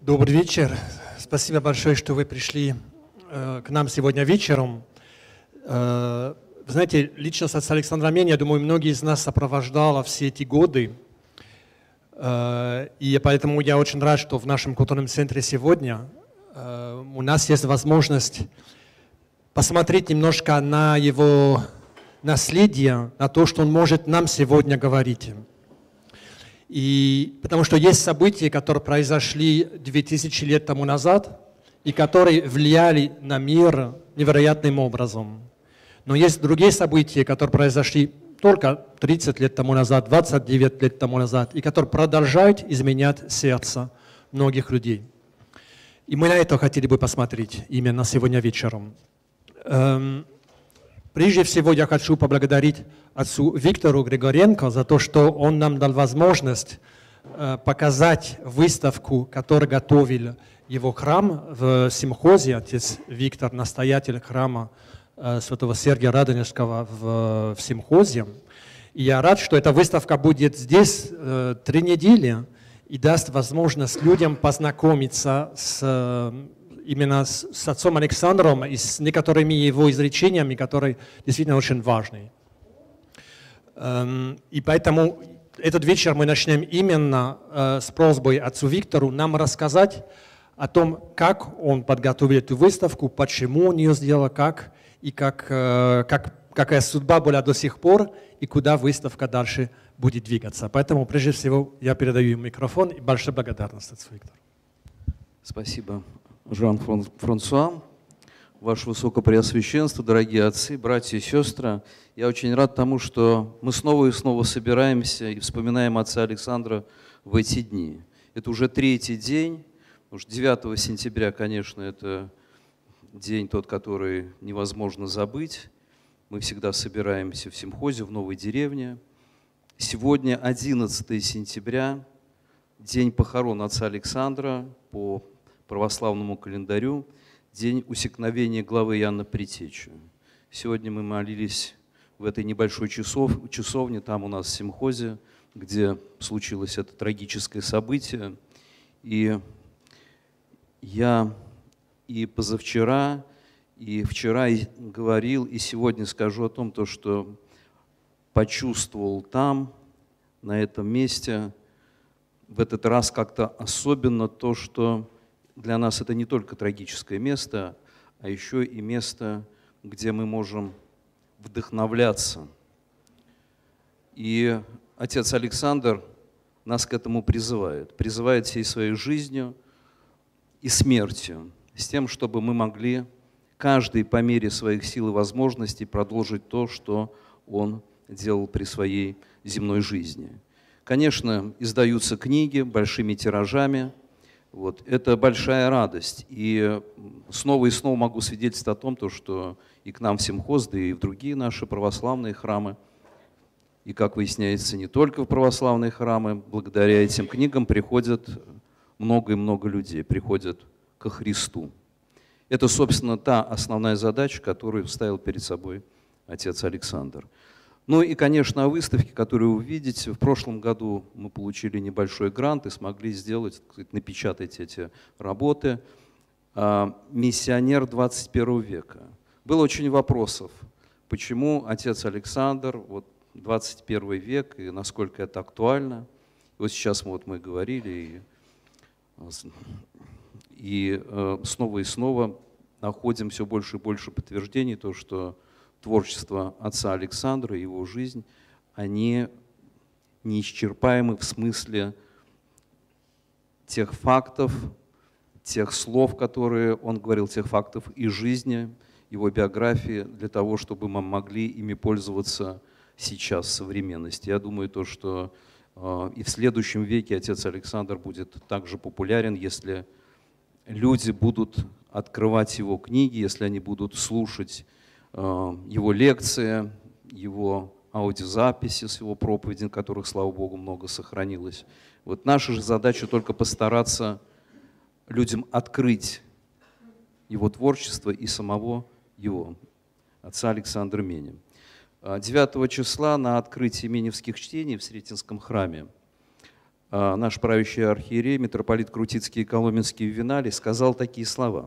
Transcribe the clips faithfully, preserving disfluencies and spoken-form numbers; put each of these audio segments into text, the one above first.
Добрый вечер. Спасибо большое, что вы пришли э, к нам сегодня вечером. Э, вы знаете, личность отца Александра Мени, я думаю, многие из нас сопровождала все эти годы. Э, и поэтому я очень рад, что в нашем культурном центре сегодня э, у нас есть возможность посмотреть немножко на его наследие, на то, что он может нам сегодня говорить. И потому что есть события, которые произошли две тысячи лет тому назад и которые влияли на мир невероятным образом. Но есть другие события, которые произошли только тридцать лет тому назад, двадцать девять лет тому назад, и которые продолжают изменять сердце многих людей. И мы на это хотели бы посмотреть именно сегодня вечером. Эм, прежде всего я хочу поблагодарить отцу Виктору Григоренко за то, что он нам дал возможность э, показать выставку, которую готовил его храм в Симхозе. Отец Виктор, настоятель храма э, святого Сергия Радонежского в, в Симхозе. И я рад, что эта выставка будет здесь э, три недели и даст возможность людям познакомиться с, именно с, с отцом Александром и с некоторыми его изречениями, которые действительно очень важны. И поэтому этот вечер мы начнем именно э, с просьбой отцу Виктору нам рассказать о том, как он подготовил эту выставку, почему он ее сделал, как и как, э, как, какая судьба была до сих пор и куда выставка дальше будет двигаться. Поэтому прежде всего я передаю ему микрофон и большая благодарность отцу Виктору. Спасибо, Жан-Франсуа. Ваше Высокопреосвященство, дорогие отцы, братья и сестры, я очень рад тому, что мы снова и снова собираемся и вспоминаем отца Александра в эти дни. Это уже третий день, потому что девятого сентября, конечно, это день тот, который невозможно забыть. Мы всегда собираемся в Симхозе, в Новой деревне. Сегодня одиннадцатое сентября, день похорон отца Александра по православному календарю, день усекновения главы Иоанна Предтечи. Сегодня мы молились в этой небольшой часов, часовне, там у нас в Симхозе, где случилось это трагическое событие. И я и позавчера, и вчера говорил, и сегодня скажу о том, то, что почувствовал там, на этом месте, в этот раз как-то особенно то, что для нас это не только трагическое место, а еще и место, где мы можем вдохновляться. И отец Александр нас к этому призывает. Призывает всей своей жизнью и смертью, с тем, чтобы мы могли каждый по мере своих сил и возможностей продолжить то, что он делал при своей земной жизни. Конечно, издаются книги большими тиражами. Вот. Это большая радость. И снова и снова могу свидетельствовать о том, то, что и к нам в Симхоз, да и в другие наши православные храмы, и, как выясняется, не только в православные храмы, благодаря этим книгам приходят много и много людей, приходят ко Христу. Это, собственно, та основная задача, которую ставил перед собой отец Александр. Ну и, конечно, о выставке, которую вы увидите. В прошлом году мы получили небольшой грант и смогли сделать, так сказать, напечатать эти работы. «Миссионер двадцать первого века». Было очень вопросов, почему отец Александр, вот двадцать первый век, и насколько это актуально. И вот сейчас вот мы говорили, и, и снова и снова находим все больше и больше подтверждений, то, что творчество отца Александра и его жизнь, они неисчерпаемы в смысле тех фактов, тех слов, которые он говорил, тех фактов и жизни, его биографии, для того, чтобы мы могли ими пользоваться сейчас, в современности. Я думаю, то, что э, и в следующем веке отец Александр будет также популярен, если люди будут открывать его книги, если они будут слушать его лекции, его аудиозаписи с его проповедей, которых, слава Богу, много сохранилось. Вот наша же задача только постараться людям открыть его творчество и самого его, отца Александра Мени. девятого числа на открытии Меневских чтений в Сретенском храме наш правящий архиерей, митрополит Крутицкий и Коломенский в Винале, сказал такие слова.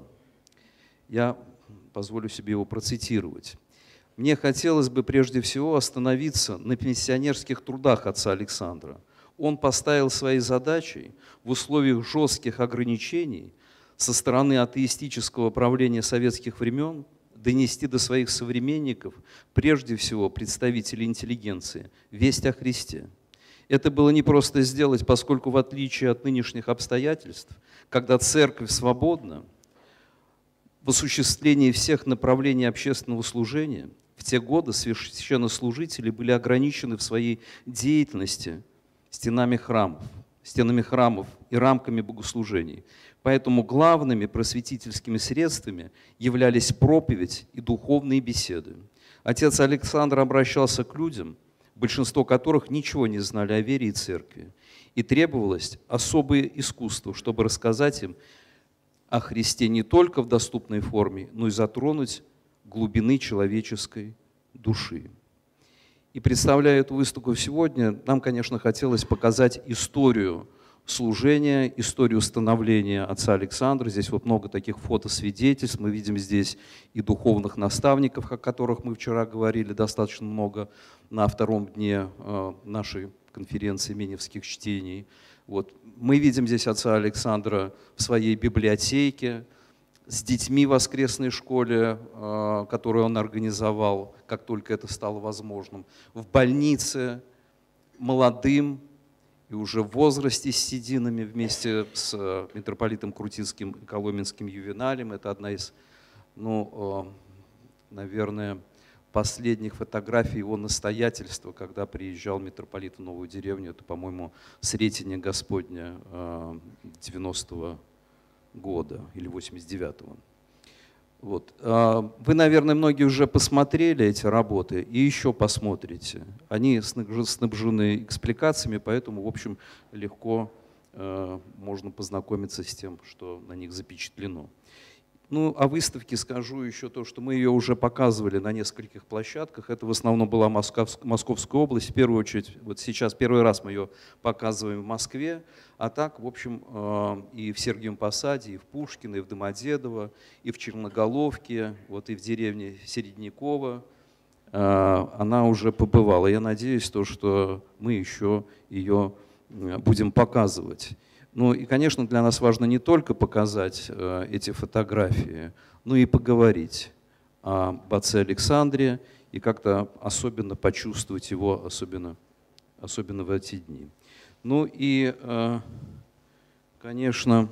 Я позволю себе его процитировать. «Мне хотелось бы прежде всего остановиться на миссионерских трудах отца Александра. Он поставил своей задачей в условиях жестких ограничений со стороны атеистического правления советских времен донести до своих современников, прежде всего представителей интеллигенции, весть о Христе. Это было непросто сделать, поскольку в отличие от нынешних обстоятельств, когда церковь свободна в осуществлении всех направлений общественного служения, в те годы священнослужители были ограничены в своей деятельности стенами храмов, стенами храмов и рамками богослужений. Поэтому главными просветительскими средствами являлись проповедь и духовные беседы. Отец Александр обращался к людям, большинство которых ничего не знали о вере и церкви, и требовалось особое искусство, чтобы рассказать им о Христе не только в доступной форме, но и затронуть глубины человеческой души. И представляя эту выставку сегодня, нам, конечно, хотелось показать историю служения, историю становления отца Александра. Здесь вот много таких фотосвидетельств. Мы видим здесь и духовных наставников, о которых мы вчера говорили достаточно много на втором дне нашей конференции Меневских чтений. Вот. Мы видим здесь отца Александра в своей библиотеке, с детьми в воскресной школе, которую он организовал, как только это стало возможным, в больнице, молодым и уже в возрасте с сединами вместе с митрополитом Крутицким и Коломенским Ювеналем. Это одна из, ну, наверное, последних фотографий его настоятельства, когда приезжал митрополит в Новую деревню. Это, по-моему, Сретение Господня девяностого года или восемьдесят девятого. Вот. Вы, наверное, многие уже посмотрели эти работы и еще посмотрите. Они снабжены экспликациями, поэтому, в общем, легко можно познакомиться с тем, что на них запечатлено. Ну, о выставке скажу еще то, что мы ее уже показывали на нескольких площадках. Это в основном была Московская область. В первую очередь, вот сейчас первый раз мы ее показываем в Москве. А так, в общем, и в Сергиевом Посаде, и в Пушкино, и в Домодедово, и в Черноголовке, вот и в деревне Середняково она уже побывала. Я надеюсь, то, что мы еще ее будем показывать. Ну и, конечно, для нас важно не только показать э, эти фотографии, но и поговорить об отце Александре и как-то особенно почувствовать его, особенно, особенно в эти дни. Ну и, э, конечно,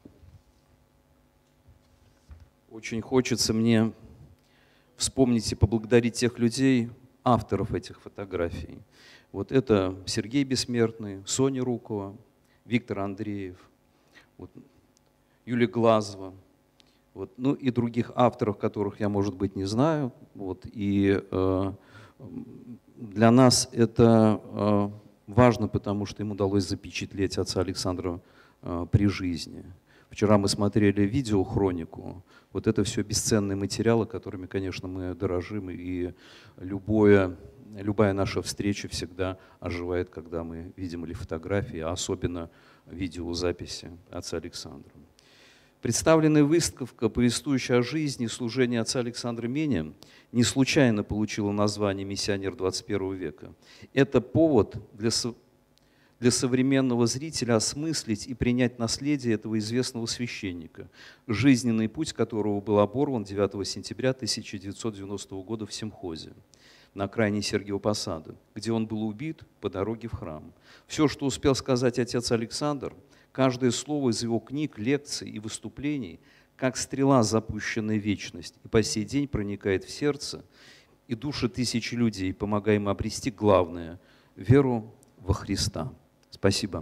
очень хочется мне вспомнить и поблагодарить тех людей, авторов этих фотографий. Вот это Сергей Бессмертный, Соня Рукова, Виктор Андреев, вот, Юлия Глазова, вот, ну и других авторов, которых я, может быть, не знаю. Вот, и э, для нас это э, важно, потому что им удалось запечатлеть отца Александра э, при жизни. Вчера мы смотрели видеохронику. Вот это все бесценные материалы, которыми, конечно, мы дорожим, и любое... Любая наша встреча всегда оживает, когда мы видим или фотографии, а особенно видеозаписи отца Александра. Представленная выставка, повествующая о жизни и служении отца Александра Меня, не случайно получила название «Миссионер двадцать первого века». Это повод для, со... для современного зрителя осмыслить и принять наследие этого известного священника, жизненный путь которого был оборван девятого сентября тысяча девятьсот девяностого года в Симхозе на окраине Сергиева Посада, где он был убит по дороге в храм. Все, что успел сказать отец Александр, каждое слово из его книг, лекций и выступлений, как стрела, запущенная в вечность, и по сей день проникает в сердце и души тысячи людей, помогая им обрести главное – веру во Христа. Спасибо.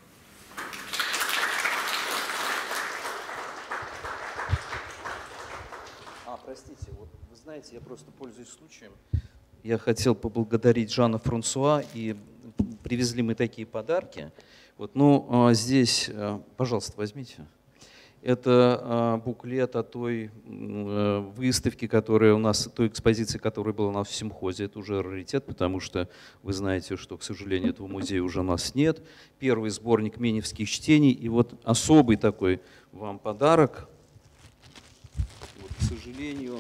А, простите, вот вы знаете, я просто пользуюсь случаем. Я хотел поблагодарить Жана Франсуа, и привезли мы такие подарки. Вот, ну, здесь, пожалуйста, возьмите. Это буклет о той выставке, которая у нас, той экспозиции, которая была у нас в Симхозе. Это уже раритет, потому что вы знаете, что, к сожалению, этого музея уже у нас нет. Первый сборник меневских чтений. И вот особый такой вам подарок. Вот, к сожалению,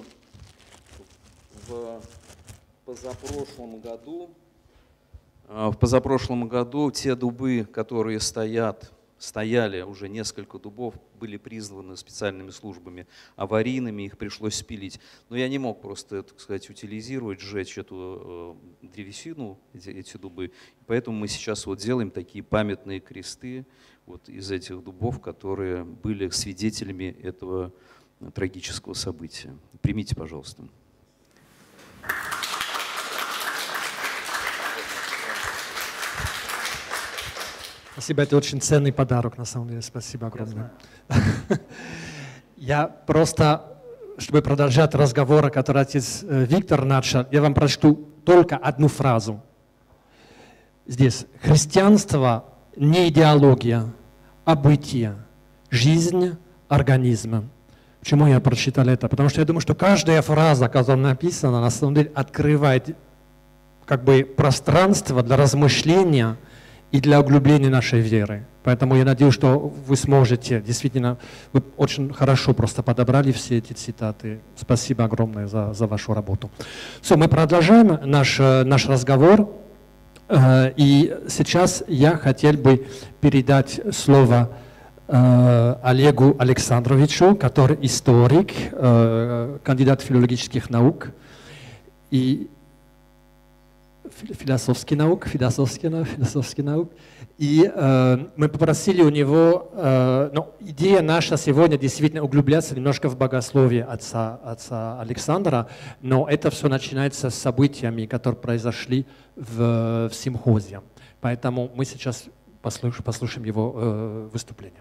в позапрошлом году, в позапрошлом году те дубы, которые стоят, стояли уже несколько дубов, были призваны специальными службами аварийными, их пришлось спилить. Но я не мог просто, так сказать, утилизировать, сжечь эту э, древесину, эти, эти дубы. Поэтому мы сейчас вот делаем такие памятные кресты вот из этих дубов, которые были свидетелями этого трагического события. Примите, пожалуйста. Спасибо, это очень ценный подарок, на самом деле. Спасибо огромное. Я просто, чтобы продолжать разговор, который отец Виктор начал, я вам прочту только одну фразу. Здесь. Христианство не идеология, а бытие, жизнь организма. Почему я прочитал это? Потому что я думаю, что каждая фраза, которая написана, на самом деле открывает как бы пространство для размышления и для углубления нашей веры. Поэтому я надеюсь, что вы сможете, действительно, вы очень хорошо просто подобрали все эти цитаты. Спасибо огромное за, за вашу работу. Все, мы продолжаем наш, наш разговор. И сейчас я хотел бы передать слово Олегу Александровичу, который историк, кандидат филологических наук и философских наук, философских наук, философских наук. И э, мы попросили у него, э, ну, идея наша сегодня действительно углубляться немножко в богословие отца, отца Александра, но это все начинается с событиями, которые произошли в, в Симхозе. Поэтому мы сейчас послушаем, послушаем его э, выступление.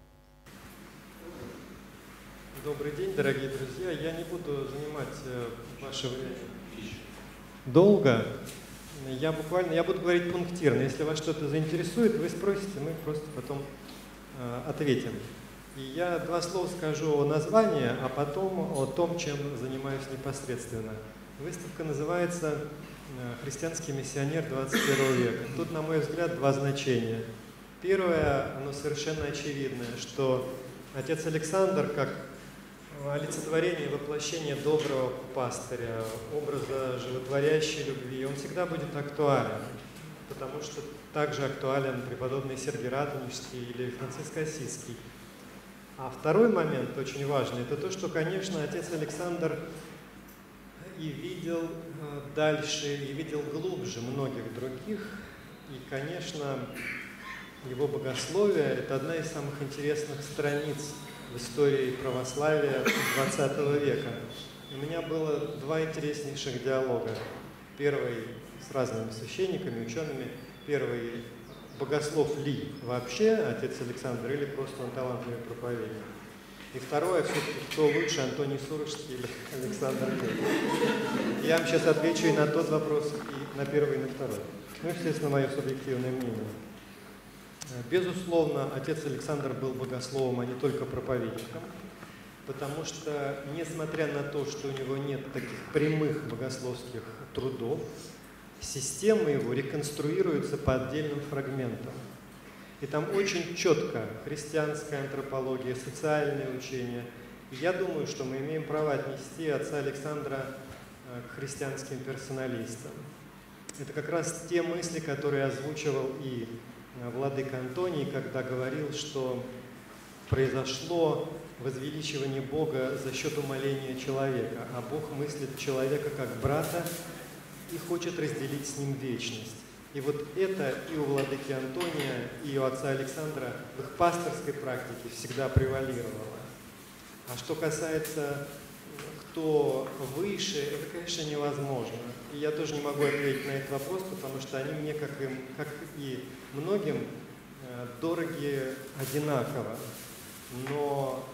Добрый день, дорогие друзья. Я не буду занимать э, ваше время долго. Я буквально, я буду говорить пунктирно. Если вас что-то заинтересует, вы спросите, мы просто потом э, ответим. И я два слова скажу о названии, а потом о том, чем занимаюсь непосредственно. Выставка называется «Христианский миссионер двадцать первого века». Тут, на мой взгляд, два значения. Первое, оно совершенно очевидное, что отец Александр, как олицетворение и воплощение доброго пастыря, образа животворящей любви, он всегда будет актуален, потому что также актуален преподобный Сергий Радонежский или Франциск Ассизский. А второй момент, очень важный, это то, что, конечно, отец Александр и видел дальше, и видел глубже многих других, и, конечно, его богословие – это одна из самых интересных страниц в истории православия двадцатого века. У меня было два интереснейших диалога. Первый с разными священниками, учеными. Первый – богослов ли вообще отец Александр или просто он талантливый проповедник? И второе – все-таки кто лучше, Антоний Сурожский или Александр Невский? Я вам сейчас отвечу и на тот вопрос, и на первый, и на второй. Ну, естественно, мое субъективное мнение. Безусловно, отец Александр был богословом, а не только проповедником, потому что, несмотря на то, что у него нет таких прямых богословских трудов, система его реконструируется по отдельным фрагментам. И там очень четко христианская антропология, социальные учения. И я думаю, что мы имеем право отнести отца Александра к христианским персоналистам. Это как раз те мысли, которые озвучивал и владыка Антоний, когда говорил, что произошло возвеличивание Бога за счет умоления человека, а Бог мыслит человека как брата и хочет разделить с ним вечность. И вот это и у владыки Антония, и у отца Александра в их пасторской практике всегда превалировало. А что касается кто выше, это, конечно, невозможно. И я тоже не могу ответить на этот вопрос, потому что они мне, как и, как и многим, дороги одинаково. Но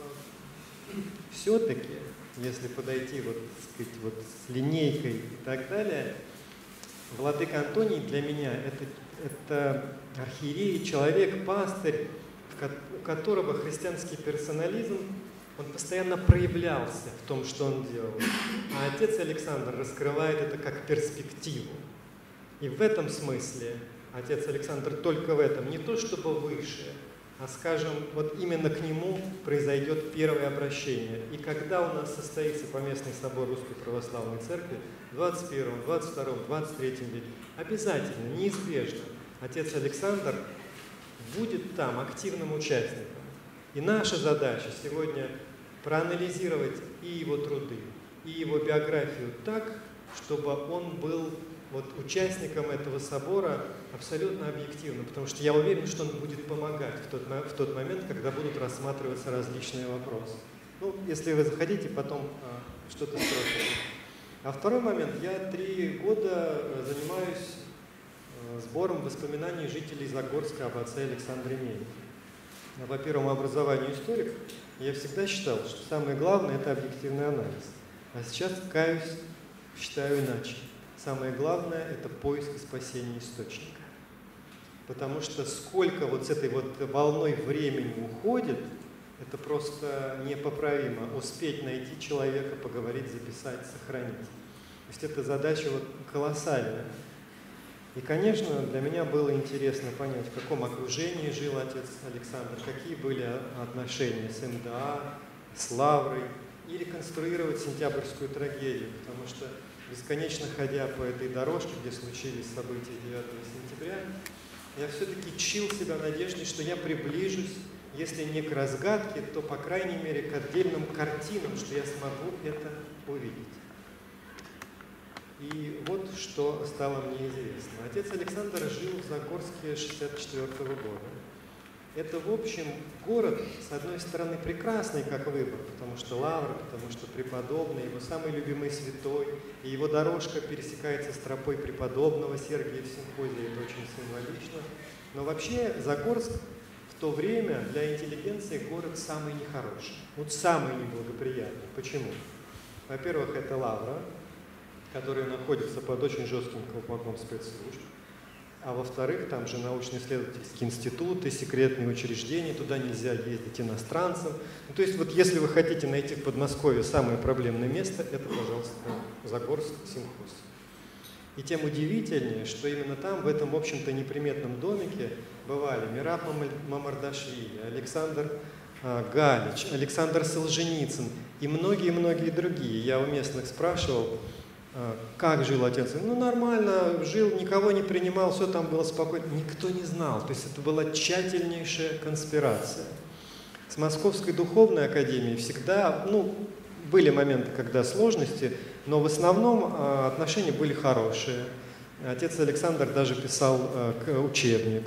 все-таки, если подойти вот, так сказать, вот с линейкой и так далее, владыка Антоний для меня это, это архиерей, человек, пастырь, которого христианский персонализм, он постоянно проявлялся в том, что он делал. А отец Александр раскрывает это как перспективу. И в этом смысле отец Александр только в этом, не то чтобы выше, а, скажем, вот именно к нему произойдет первое обращение. И когда у нас состоится Поместный собор Русской Православной Церкви в двадцать первом, двадцать втором, двадцать третьем веке, обязательно, неизбежно, отец Александр будет там активным участником. И наша задача сегодня проанализировать и его труды, и его биографию так, чтобы он был вот участником этого собора абсолютно объективно, потому что я уверен, что он будет помогать в тот, в тот момент, когда будут рассматриваться различные вопросы. Ну, если вы захотите, потом а, что-то спросите. А второй момент. Я три года занимаюсь а, сбором воспоминаний жителей Загорска об отце Александре Мельнике. По первому образованию историк я всегда считал, что самое главное – это объективный анализ. А сейчас, каюсь, считаю иначе. Самое главное – это поиск и спасение источника. Потому что сколько вот с этой вот волной времени уходит, это просто непоправимо. Успеть найти человека, поговорить, записать, сохранить. То есть эта задача вот колоссальная. И, конечно, для меня было интересно понять, в каком окружении жил отец Александр, какие были отношения с эм дэ а, с Лаврой, и реконструировать сентябрьскую трагедию, потому что бесконечно ходя по этой дорожке, где случились события девятого сентября, я все-таки чил себя надеждой, что я приближусь, если не к разгадке, то, по крайней мере, к отдельным картинам, что я смогу это увидеть. И вот что стало мне известно. Отец Александр жил в Загорске шестьдесят четвёртого года. Это, в общем, город, с одной стороны, прекрасный как выбор, потому что Лавра, потому что преподобный, его самый любимый святой, и его дорожка пересекается с тропой преподобного Сергия в Симхозии, это очень символично. Но вообще Загорск в то время для интеллигенции город самый нехороший, вот самый неблагоприятный. Почему? Во-первых, это Лавра, которая находится под очень жестким колпаком спецслужб. А во-вторых, там же научно-исследовательский институт и секретные учреждения, туда нельзя ездить иностранцам. Ну, то есть вот если вы хотите найти в Подмосковье самое проблемное место, это, пожалуйста, Загорск, Симхоз. И тем удивительнее, что именно там, в этом, в общем-то, неприметном домике бывали Мераб Мамардашвили, Александр а, Галич, Александр Солженицын и многие-многие другие. Я у местных спрашивал, как жил отец? Ну, нормально, жил, никого не принимал, все там было спокойно. Никто не знал. То есть это была тщательнейшая конспирация. С Московской духовной академией всегда, ну, были моменты, когда сложности, но в основном отношения были хорошие. Отец Александр даже писал учебник.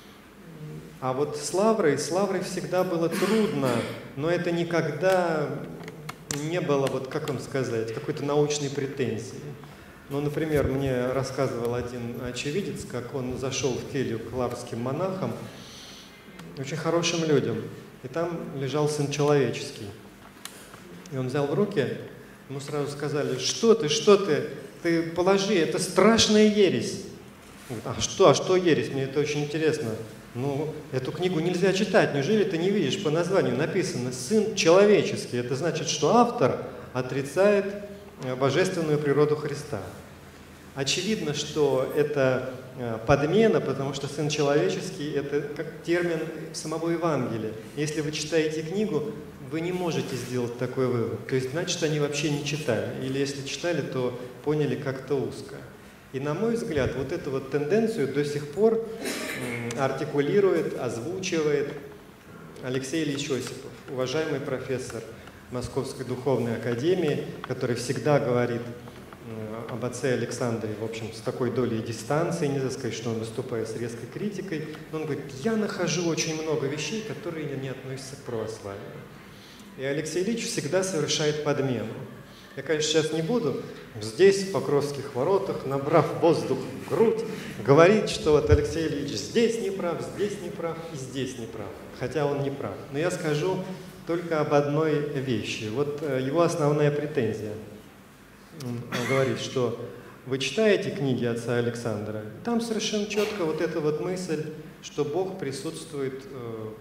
А вот с Лаврой, с Лаврой всегда было трудно, но это никогда не было, вот как вам сказать, какой-то научной претензии. Ну, например, мне рассказывал один очевидец, как он зашел в келью к лаврским монахам, очень хорошим людям, и там лежал сын человеческий. И он взял в руки, ему сразу сказали: что ты, что ты, ты положи, это страшная ересь. Он говорит: а что, а что ересь? Мне это очень интересно. Ну, эту книгу нельзя читать, неужели ты не видишь? По названию написано «Сын человеческий». Это значит, что автор отрицает божественную природу Христа. Очевидно, что это подмена, потому что «сын человеческий» — это как термин самого Евангелия. Если вы читаете книгу, вы не можете сделать такой вывод. То есть, значит, они вообще не читали. Или если читали, то поняли как-то узко. И, на мой взгляд, вот эту вот тенденцию до сих пор артикулирует, озвучивает Алексей Ильич Осипов, уважаемый профессор Московской духовной академии, который всегда говорит об отце Александре, в общем, с такой долей дистанции, нельзя сказать, что он выступает с резкой критикой, но он говорит: я нахожу очень много вещей, которые не относятся к православию. И Алексей Ильич всегда совершает подмену. Я, конечно, сейчас не буду здесь, в Покровских воротах, набрав воздух в грудь, говорить, что вот Алексей Ильич здесь не прав, здесь не прав и здесь не прав, хотя он не прав. Но я скажу только об одной вещи. Вот его основная претензия. Он говорит, что вы читаете книги отца Александра, там совершенно четко вот эта вот мысль, что Бог присутствует в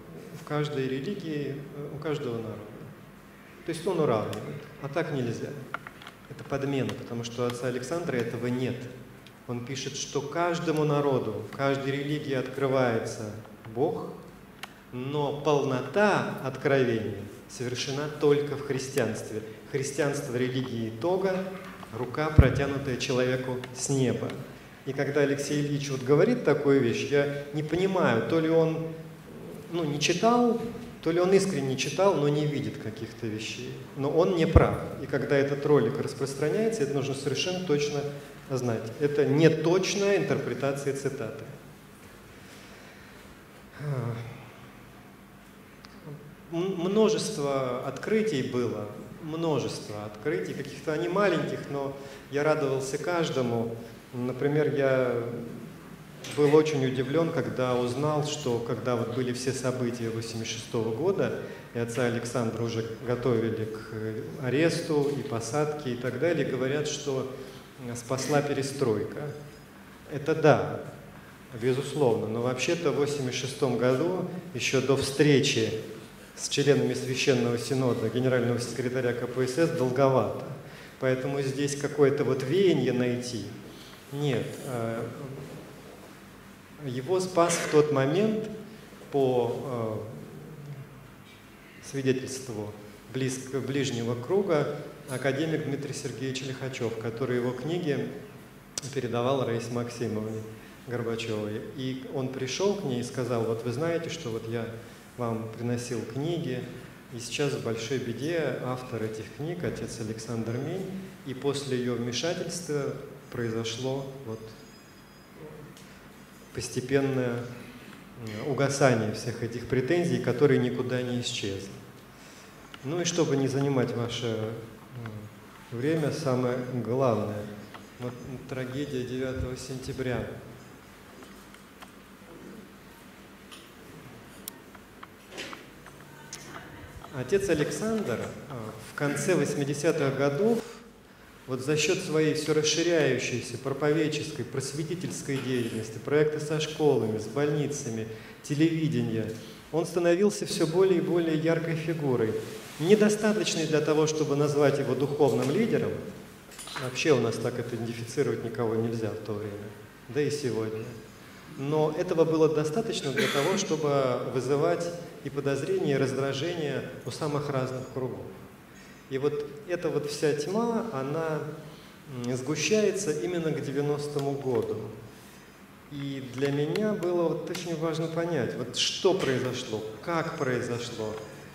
каждой религии, у каждого народа. То есть он уравнивает, а так нельзя. Это подмена, потому что у отца Александра этого нет. Он пишет, что каждому народу, каждой религии открывается Бог, но полнота откровения совершена только в христианстве. Христианство в религии итога, рука, протянутая человеку с неба. И когда Алексей Ильич вот говорит такую вещь, я не понимаю, то ли он ну, не читал, то ли он искренне читал, но не видит каких-то вещей. Но он не прав. И когда этот ролик распространяется, это нужно совершенно точно знать. Это не точная интерпретация цитаты. Множество открытий было, множество открытий, каких-то они маленьких, но я радовался каждому. Например, я был очень удивлен, когда узнал, что когда вот были все события восемьдесят шестого года, и отца Александра уже готовили к аресту и посадке и так далее, говорят, что спасла перестройка. Это да, безусловно, но вообще-то в восемьдесят шестом году, еще до встречи с членами Священного Синода, генерального секретаря ка пэ эс эс, долговато. Поэтому здесь какое-то вот веяние найти нет. Его спас в тот момент, по э, свидетельству близко, ближнего круга, академик Дмитрий Сергеевич Лихачев, который его книги передавал Раисе Максимовне Горбачевой. И он пришел к ней и сказал: вот вы знаете, что вот я вам приносил книги, и сейчас в большой беде автор этих книг, отец Александр Мень, и после ее вмешательства произошло вот постепенное угасание всех этих претензий, которые никуда не исчезли. Ну и чтобы не занимать ваше время, самое главное, вот трагедия девятого сентября. Отец Александр в конце восьмидесятых годов вот за счет своей все расширяющейся проповедческой, просветительской деятельности, проекта со школами, с больницами, телевидения, он становился все более и более яркой фигурой, недостаточной для того, чтобы назвать его духовным лидером. Вообще у нас так идентифицировать никого нельзя в то время, да и сегодня. Но этого было достаточно для того, чтобы вызывать и подозрения, и раздражение у самых разных кругов. И вот эта вот вся тьма, она сгущается именно к девяностому году. И для меня было вот очень важно понять, вот что произошло, как произошло.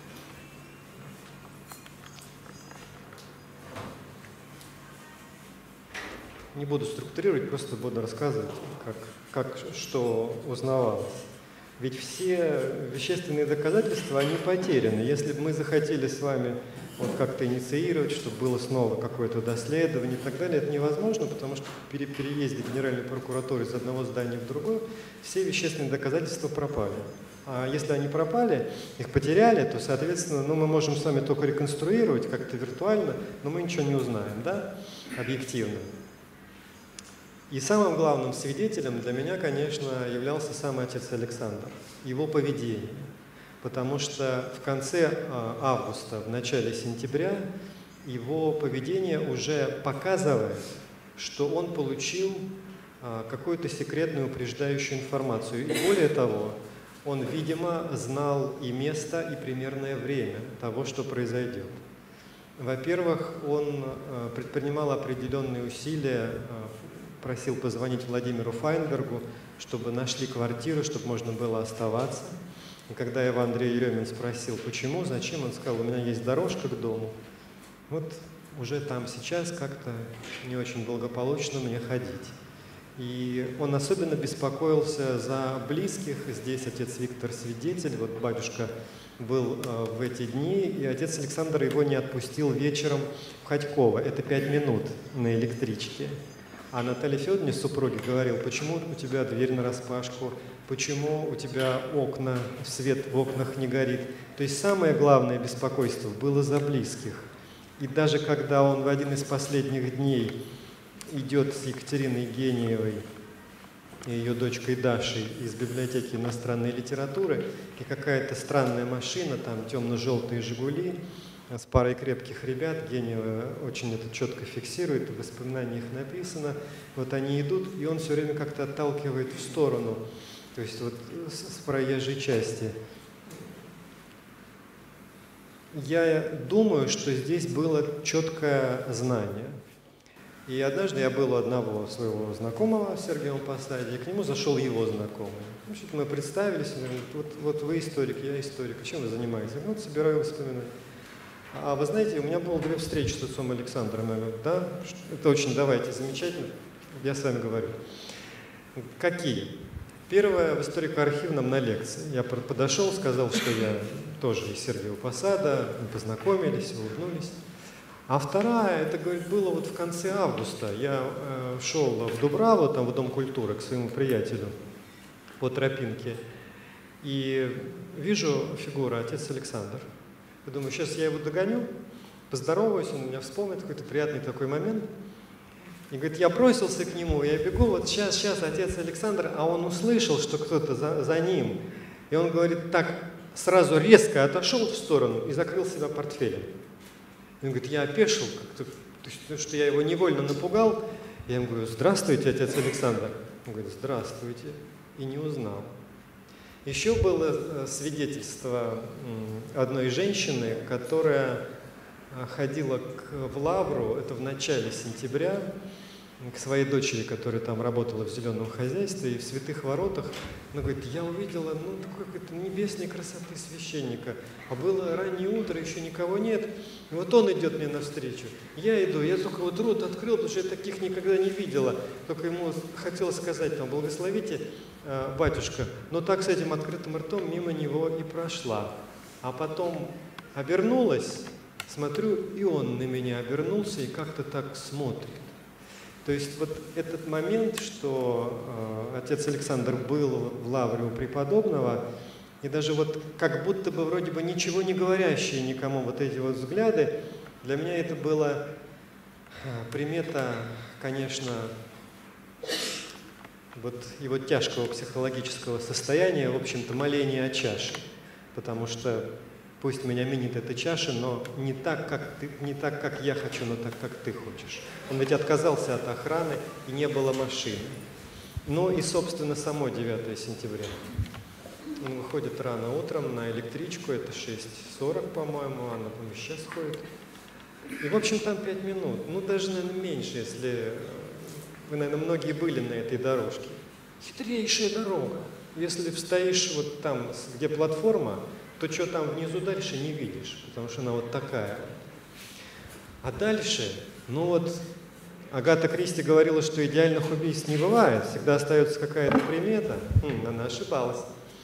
Не буду структурировать, просто буду рассказывать, как, как что узнавалось. Ведь все вещественные доказательства, они потеряны. Если бы мы захотели с вами вот как-то инициировать, чтобы было снова какое-то доследование и так далее, это невозможно, потому что при переезде Генеральной прокуратуры из одного здания в другое все вещественные доказательства пропали. А если они пропали, их потеряли, то, соответственно, ну, мы можем с вами только реконструировать как-то виртуально, но мы ничего не узнаем, да, объективно. И самым главным свидетелем для меня, конечно, являлся сам отец Александр, его поведение. Потому что в конце августа, в начале сентября его поведение уже показывает, что он получил какую-то секретную упреждающую информацию. И более того, он, видимо, знал и место, и примерное время того, что произойдет. Во-первых, он предпринимал определенные усилия, просил позвонить Владимиру Файнбергу, чтобы нашли квартиру, чтобы можно было оставаться. И когда его Андрей Еремин спросил, почему, зачем, он сказал: у меня есть дорожка к дому, вот уже там сейчас как-то не очень благополучно мне ходить. И он особенно беспокоился за близких. Здесь отец Виктор свидетель, вот батюшка был э, в эти дни, и отец Александр его не отпустил вечером в Ходьково, это пять минут на электричке. А Наталья Федоровна, супруги, говорил: почему у тебя дверь нараспашку, почему у тебя окна, свет в окнах не горит. То есть самое главное беспокойство было за близких. И даже когда он в один из последних дней идет с Екатериной Гениевой и ее дочкой Дашей из библиотеки иностранной литературы, и какая-то странная машина, там темно-желтые «Жигули», с парой крепких ребят, Гений очень это четко фиксирует, в воспоминаниях написано. Вот они идут, и он все время как-то отталкивает в сторону, то есть вот с, с проезжей части. Я думаю, что здесь было четкое знание. И однажды я был у одного своего знакомого в Сергиевом Посаде, и к нему зашел его знакомый. Значит, мы представились, он говорит, вот, вот вы историк, я историк, а чем вы занимаетесь? Я говорю, вот собираю воспоминания. А вы знаете, у меня было две встречи с отцом Александром. Я говорю, да, это очень, давайте, замечательно, я с вами говорю. Какие? Первое, в историко-архивном на лекции. Я подошел, сказал, что я тоже из Сергиева Посада, мы познакомились, улыбнулись. А вторая, это, говорит, было вот в конце августа. Я э, шел в Дубраву, там в Дом культуры, к своему приятелю по тропинке, и вижу фигуру отец Александр. Я думаю, сейчас я его догоню, поздороваюсь, он меня вспомнит, какой-то приятный такой момент. И говорит, я бросился к нему, я бегу, вот сейчас, сейчас, отец Александр, а он услышал, что кто-то за, за ним. И он, говорит, так сразу резко отошел в сторону и закрыл себя портфелем. И он говорит, я опешил, как-то, то есть, что я его невольно напугал. Я ему говорю, здравствуйте, отец Александр. Он говорит, здравствуйте. И не узнал. Еще было свидетельство одной женщины, которая ходила к, в Лавру, это в начале сентября, к своей дочери, которая там работала в зеленом хозяйстве, и в Святых Воротах, она говорит, я увидела, ну, такой какой-то небесной красоты священника, а было раннее утро, еще никого нет, и вот он идет мне навстречу, я иду, я только вот рот открыл, потому что я таких никогда не видела, только ему хотелось сказать, там, благословите, э, батюшка, но так с этим открытым ртом мимо него и прошла, а потом обернулась, смотрю, и он на меня обернулся и как-то так смотрит. То есть вот этот момент, что э, отец Александр был в Лавре у преподобного, и даже вот как будто бы вроде бы ничего не говорящие никому вот эти вот взгляды, для меня это было э, примета, конечно, вот его тяжкого психологического состояния, в общем-то, моления о чаше, потому что пусть меня минит эта чаша, но не так, как ты, не так, как я хочу, но так, как ты хочешь. Он ведь отказался от охраны, и не было машины. Ну и, собственно, само девятое сентября. Он выходит рано утром на электричку, это шесть сорок, по-моему, она там сейчас ходит. И, в общем, там пять минут, ну даже, наверное, меньше, если вы, наверное, многие были на этой дорожке. Хитрейшая дорога. Если стоишь вот там, где платформа, то что там внизу дальше не видишь, потому что она вот такая. А дальше, ну вот, Агата Кристи говорила, что идеальных убийств не бывает, всегда остается какая-то примета. Хм, она ошибалась.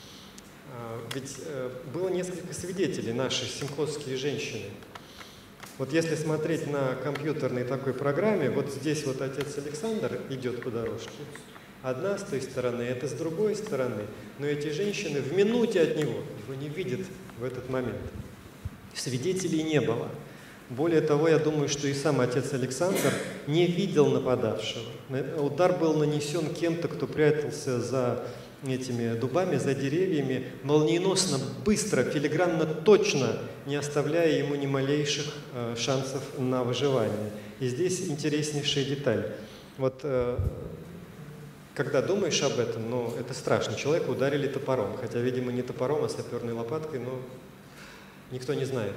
А, ведь э, было несколько свидетелей, наши симхозские женщины. Вот если смотреть на компьютерной такой программе, вот здесь вот отец Александр идет по дорожке. Одна с той стороны, это с другой стороны. Но эти женщины в минуте от него его не видят в этот момент. Свидетелей не было. Более того, я думаю, что и сам отец Александр не видел нападавшего. Удар был нанесен кем-то, кто прятался за этими дубами, за деревьями, молниеносно, быстро, филигранно, точно, не оставляя ему ни малейших э, шансов на выживание. И здесь интереснейшая деталь. Вот э, когда думаешь об этом, ну, это страшно. Человека ударили топором, хотя, видимо, не топором, а саперной лопаткой, но никто не знает.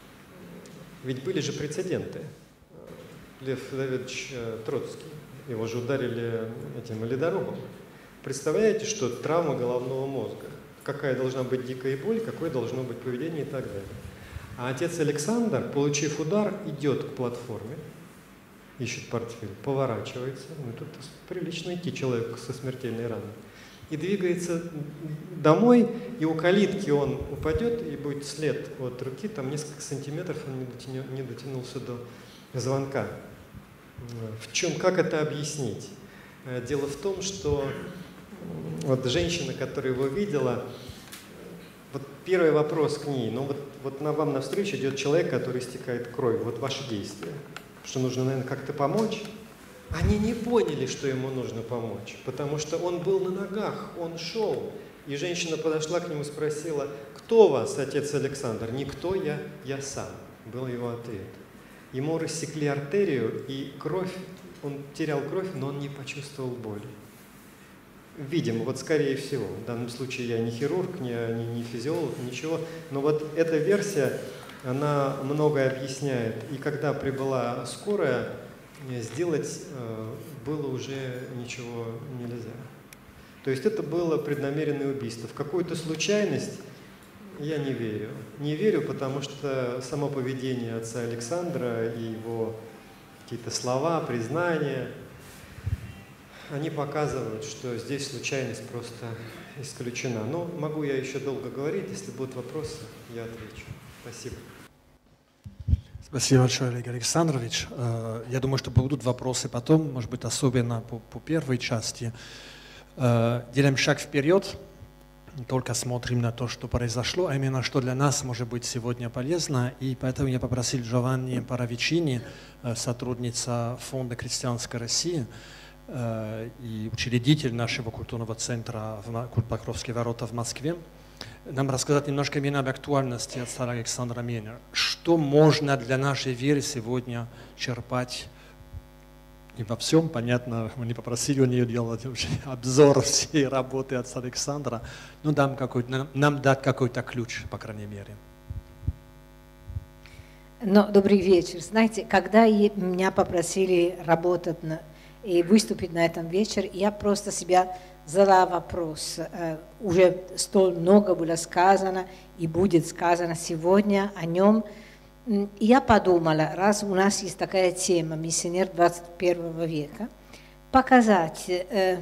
Ведь были же прецеденты. Лев Давидович Троцкий, его же ударили этим ледорубом. Представляете, что травма головного мозга? Какая должна быть дикая боль, какое должно быть поведение и так далее. А отец Александр, получив удар, идет к платформе, ищет портфель, поворачивается, ну тут прилично идти человеку со смертельной раной, и двигается домой, и у калитки он упадет, и будет след от руки, там несколько сантиметров он не, дотянул, не дотянулся до звонка. В чем, как это объяснить? Дело в том, что вот женщина, которая его видела, вот первый вопрос к ней, ну вот, вот на вам навстречу идет человек, который истекает кровью, вот ваши действия. Что нужно, наверное, как-то помочь. Они не поняли, что ему нужно помочь, потому что он был на ногах, он шел. И женщина подошла к нему и спросила: «Кто вас, отец Александр?» «Никто, я, я сам», был его ответ. Ему рассекли артерию, и кровь, он терял кровь, но он не почувствовал боли. Видимо, вот скорее всего, в данном случае я не хирург, не, не, не физиолог, ничего, но вот эта версия, она многое объясняет. И когда прибыла скорая, сделать э, было уже ничего нельзя. То есть это было преднамеренное убийство. В какую-то случайность я не верю. Не верю, потому что само поведение отца Александра и его какие-то слова, признания, они показывают, что здесь случайность просто исключена. Но могу я еще долго говорить, если будут вопросы, я отвечу. Спасибо. Спасибо большое, Олег Александрович. Я думаю, что будут вопросы потом, может быть, особенно по, по первой части. Делаем шаг вперед, не только смотрим на то, что произошло, а именно, что для нас может быть сегодня полезно. И поэтому я попросил Джованни Паравичини, сотрудница Фонда Христианской России и учредитель нашего культурного центра «Покровские ворота» в Москве, нам рассказать немножко именно об актуальности отца Александра Меннера. Что можно для нашей веры сегодня черпать? И во всем, понятно, мы не попросили у нее делать обзор всей работы отца Александра, но нам, нам, нам дать какой-то ключ, по крайней мере. Ну, добрый вечер. Знаете, когда меня попросили работать на, и выступить на этом вечер, я просто себя задала вопрос. Уже столь много было сказано и будет сказано сегодня о нем. И я подумала, раз у нас есть такая тема «Миссионер двадцать первого века», показать, э,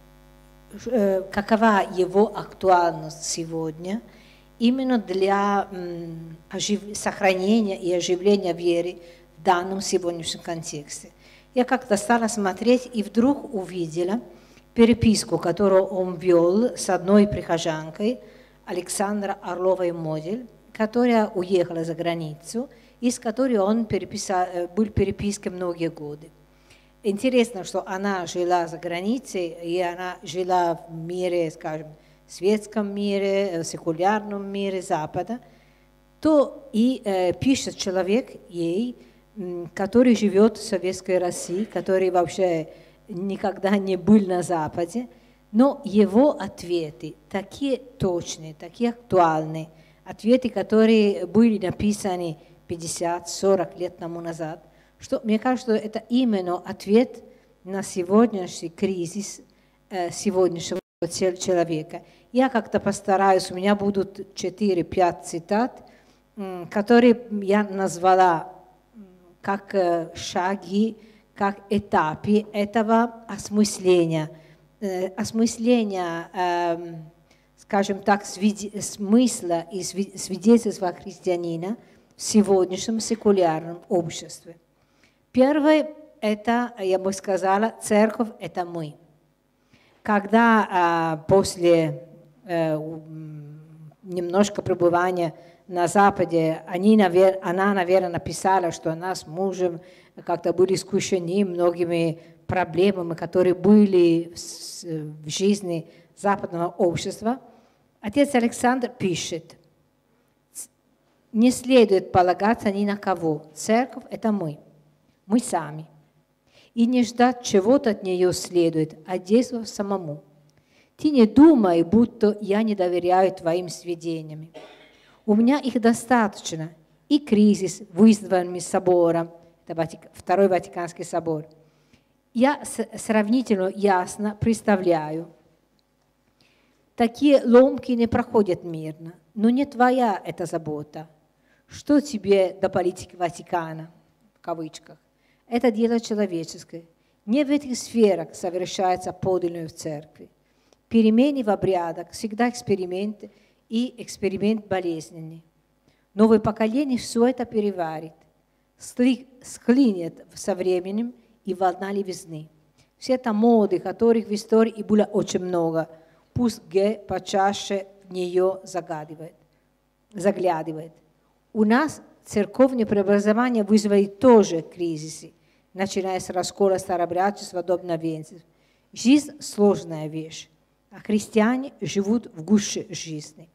э, какова его актуальность сегодня именно для э, ожив... сохранения и оживления веры в данном сегодняшнем контексте. Я как-то стала смотреть и вдруг увидела переписку, которую он вел с одной прихожанкой, Александра Орловой-Модель, которая уехала за границу, и с которой он переписал, был в переписке многие годы. Интересно, что она жила за границей, и она жила в мире, скажем, светском мире, секулярном мире Запада, то и э, пишет человек ей, который живет в Советской России, который вообще никогда не был на Западе, но его ответы такие точные, такие актуальные, ответы, которые были написаны пятьдесят-сорок лет тому назад, что мне кажется, что это именно ответ на сегодняшний кризис э, сегодняшнего человека. Я как-то постараюсь, у меня будут четыре-пять цитат, э, которые я назвала как э, шаги, как этапы этого осмысления, э, осмысления э, скажем так, смысла и свидетельства христианина в сегодняшнем секулярном обществе. Первое, это, я бы сказала, церковь – это мы. Когда а, после а, немножко пребывания на Западе, они, навер... она, наверное, написала, что она с мужем как-то были искушены многими проблемами, которые были в, в жизни западного общества, отец Александр пишет: не следует полагаться ни на кого. Церковь – это мы, мы сами. И не ждать чего-то от нее следует, а действовать самому. Ты не думай, будто я не доверяю твоим сведениям. У меня их достаточно. И кризис, вызванный собором, это Второй Ватиканский собор, я сравнительно ясно представляю. Такие ломки не проходят мирно, но не твоя эта забота. Что тебе до политики Ватикана, в кавычках? Это дело человеческое. Не в этих сферах совершается подлинное в церкви. Перемены в обрядах всегда эксперименты и эксперимент болезненный. Новое поколение все это переварит, схлинет со временем и волна левизны. Все это моды, которых в истории и было очень много, пусть Г почаще в нее загадывает, заглядывает. У нас церковное преобразование вызвали тоже кризисы, начиная с раскола старообрядчества до обновенцев. Жизнь – сложная вещь, а христиане живут в гуще жизни.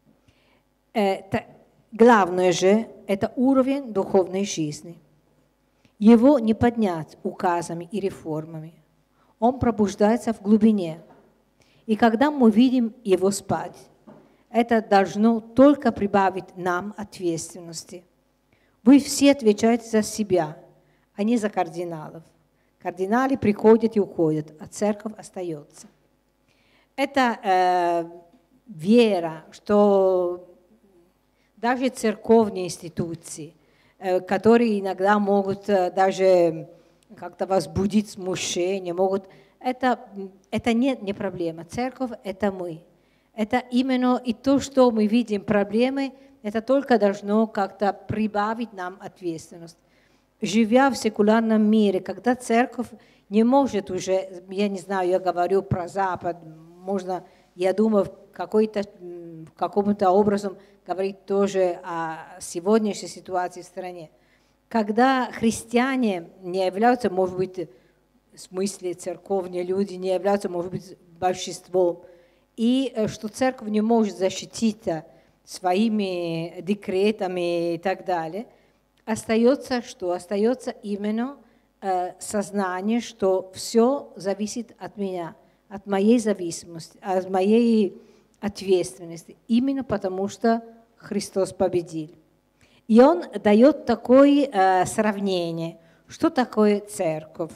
Это, главное же – это уровень духовной жизни. Его не поднять указами и реформами. Он пробуждается в глубине. И когда мы видим его спать, это должно только прибавить нам ответственности. Вы все отвечаете за себя, а не за кардиналов. Кардиналы приходят и уходят, а церковь остается. Это э, вера, что даже церковные институции, э, которые иногда могут э, даже как-то возбудить смущение, могут, это, это не, не проблема. Церковь – это мы. Это именно и то, что мы видим проблемы, это только должно как-то прибавить нам ответственность. Живя в секулярном мире, когда церковь не может уже, я не знаю, я говорю про Запад, можно, я думаю, какой-то, какому-то образом говорить тоже о сегодняшней ситуации в стране. Когда христиане не являются, может быть, в смысле церковные люди, не являются, может быть, большинством, и что церковь не может защититься своими декретами и так далее, остается что? Остается именно э, сознание, что все зависит от меня, от моей зависимости, от моей ответственности, именно потому что Христос победил. И он дает такое э, сравнение, что такое церковь.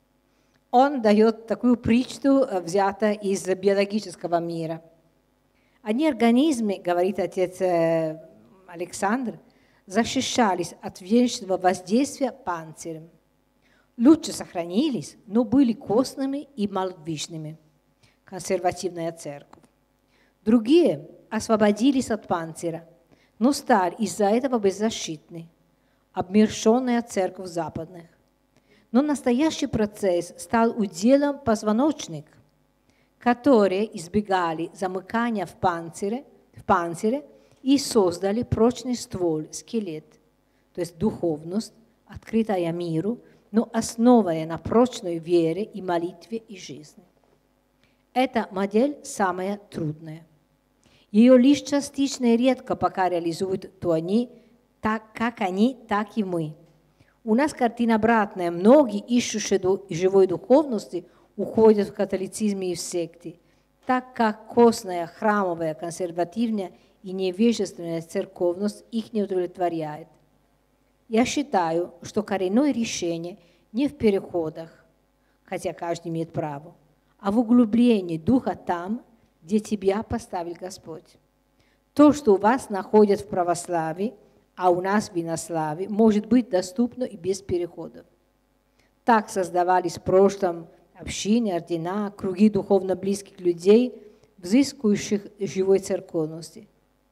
Он дает такую притчу, взятую из биологического мира. Они организмы, говорит отец э, Александр, защищались от внешнего воздействия панцирем. Лучше сохранились, но были костными и малодвижными. Консервативная церковь. Другие освободились от панцира, но стали из-за этого беззащитны. Обмерщенная церковь западных. Но настоящий процесс стал уделом позвоночных, которые избегали замыкания в панцире, в панцире и создали прочный ствол, скелет, то есть духовность, открытая миру, но основанная на прочной вере и молитве и жизни. Эта модель самая трудная. Ее лишь частично и редко пока реализуют то они, так, как они, так и мы. У нас картина обратная. Многие, ищущие живой духовности, уходят в католицизм и в секты, так как костная, храмовая, консервативная и невежественная церковность их не удовлетворяет. Я считаю, что коренное решение не в переходах, хотя каждый имеет право, а в углублении духа там, где тебя поставил Господь. То, что у вас находят в православии, а у нас в инославии, может быть доступно и без переходов. Так создавались в прошлом общины, ордена, круги духовно близких людей, взыскивающих живой церковности.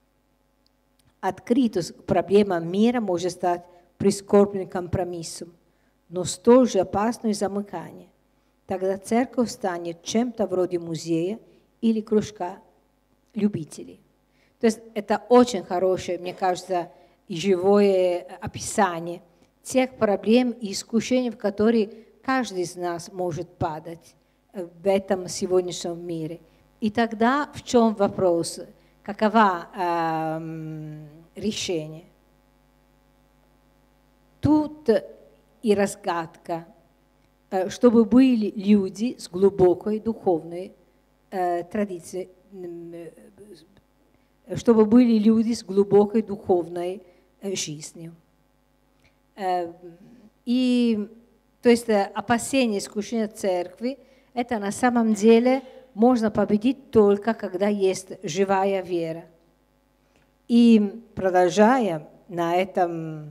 Открытость к проблемам мира может стать прискорбным компромиссом, но столь же опасным замыканием. Тогда церковь станет чем-то вроде музея или кружка любителей. То есть это очень хорошее, мне кажется, живое описание тех проблем и искушений, в которые каждый из нас может падать в этом сегодняшнем мире. И тогда в чем вопрос? Какова э, решение? Тут и разгадка, э, чтобы были люди с глубокой духовной э, традицией, э, чтобы были люди с глубокой духовной э, жизнью. Э, и то есть опасение искушения церкви, это на самом деле можно победить только, когда есть живая вера. И продолжая на этом,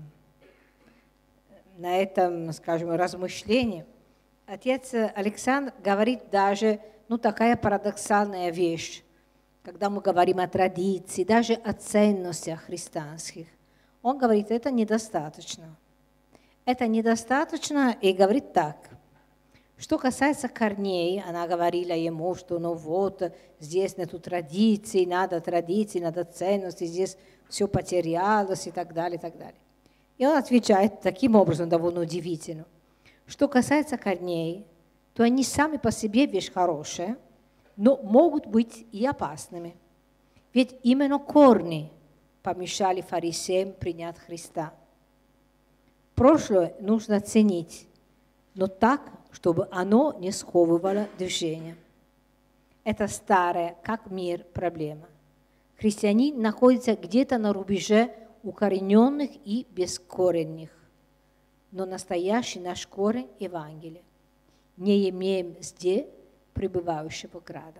на этом, скажем, размышлении, отец Александр говорит даже, ну, такая парадоксальная вещь, когда мы говорим о традиции, даже о ценностях христианских. Он говорит, это недостаточно. Это недостаточно, и говорит так. Что касается корней, она говорила ему, что ну вот, здесь нету традиций, надо традиции, надо ценности, здесь все потерялось и так далее, и так далее. И он отвечает таким образом, довольно удивительно, Что касается корней, то они сами по себе вещь хорошая, но могут быть и опасными. Ведь именно корни помешали фарисеям принять Христа. Прошлое нужно ценить, но так, чтобы оно не сковывало движение. Это старая, как мир, проблема. Христианин находится где-то на рубеже укорененных и бескоренных. Но настоящий наш корень – Евангелие. Не имеем здесь пребывающего града.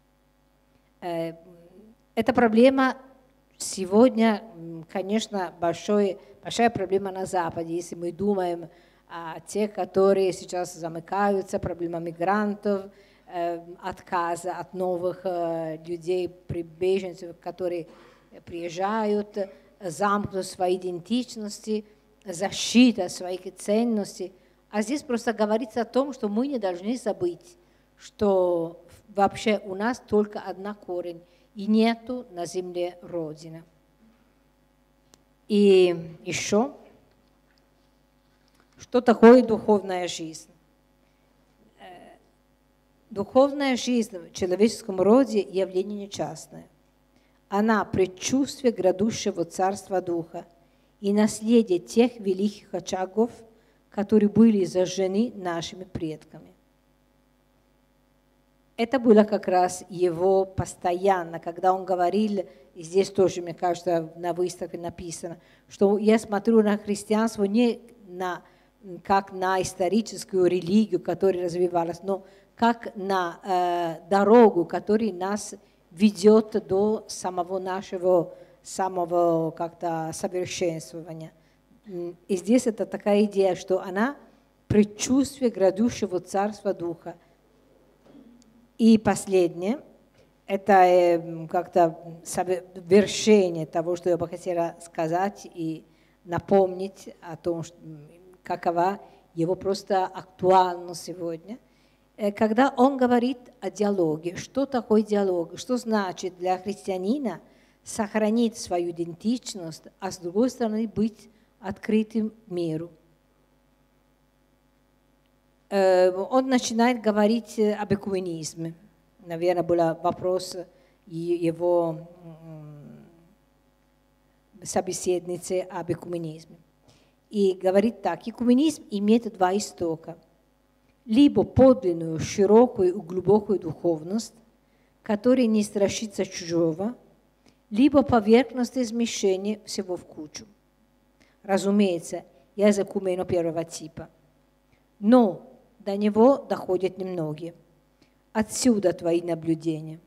Эта проблема сегодня, конечно, большой, большая проблема на Западе. Если мы думаем о тех, которые сейчас замыкаются, проблема мигрантов, отказа от новых людей, прибеженцев, которые приезжают, замкнут свои идентичности, защита своих ценностей. А здесь просто говорится о том, что мы не должны забыть, что вообще у нас только одна корень, и нету на земле Родины. И еще, что такое духовная жизнь? Духовная жизнь в человеческом роде явление нечастное. Она предчувствие грядущего Царства Духа и наследие тех великих очагов, которые были зажжены нашими предками. Это было как раз его постоянно, когда он говорил, и здесь тоже, мне кажется, на выставке написано, что я смотрю на христианство не на, как на историческую религию, которая развивалась, но как на э, дорогу, которая нас ведет до самого нашего самого как-то совершенствования. И здесь это такая идея, что она предчувствие грядущего Царства Духа. И последнее, это как-то завершение того, что я бы хотела сказать и напомнить о том, какова его просто актуальность сегодня. Когда он говорит о диалоге, что такое диалог, что значит для христианина сохранить свою идентичность, а с другой стороны быть открытым миру. Он начинает говорить об экуменизме. Наверное, был вопрос его собеседницы об экуменизме. И говорит так: экуменизм имеет два истока. Либо подлинную, широкую и глубокую духовность, которая не страшится чужого, либо поверхностное смешение всего в кучу. Разумеется, я за экумену первого типа. Но до него доходят немногие. Отсюда твои наблюдения.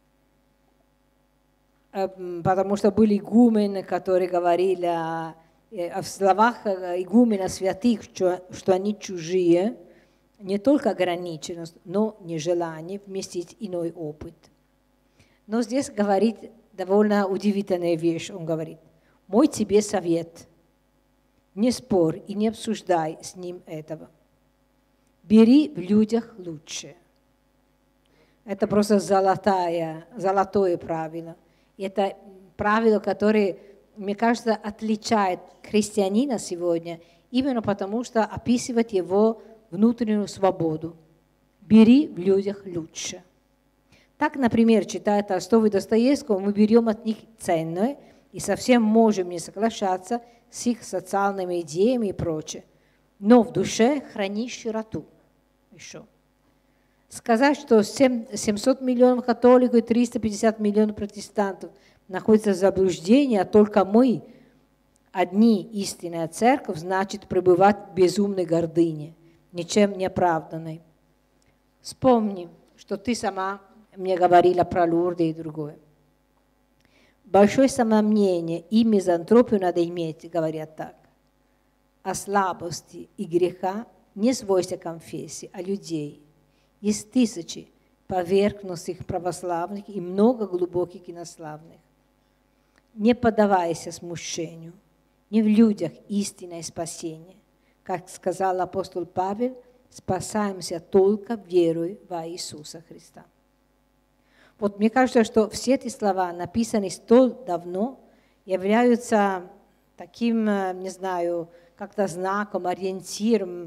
Потому что были игумены, которые говорили о, о словах игумена святых, что, что они чужие, не только ограниченность, но нежелание вместить иной опыт. Но здесь говорит довольно удивительная вещь. Он говорит: мой тебе совет, не спорь и не обсуждай с ним этого. Бери в людях лучшее. Это просто золотое, золотое правило. Это правило, которое, мне кажется, отличает христианина сегодня, именно потому что описывает его внутреннюю свободу. Бери в людях лучше. Так, например, читая Толстого и Достоевского, мы берем от них ценное и совсем можем не соглашаться с их социальными идеями и прочее. Но в душе храни широту. Еще. Сказать, что семьсот миллионов католиков и триста пятьдесят миллионов протестантов находятся в заблуждении, а только мы, одни истинная церковь, значит пребывать в безумной гордыне, ничем не оправданной. Вспомни, что ты сама мне говорила про Лурды и другое. Большое самомнение и мизантропию надо иметь, говорят так. О слабости и греха не свойства конфессии, а людей. Есть тысячи поверхностных православных и много глубоких инославных. Не поддавайся смущению, не в людях истинное спасение. Как сказал апостол Павел, спасаемся только верой во Иисуса Христа. Вот мне кажется, что все эти слова, написанные столь давно, являются таким, не знаю, как-то знаком, ориентиром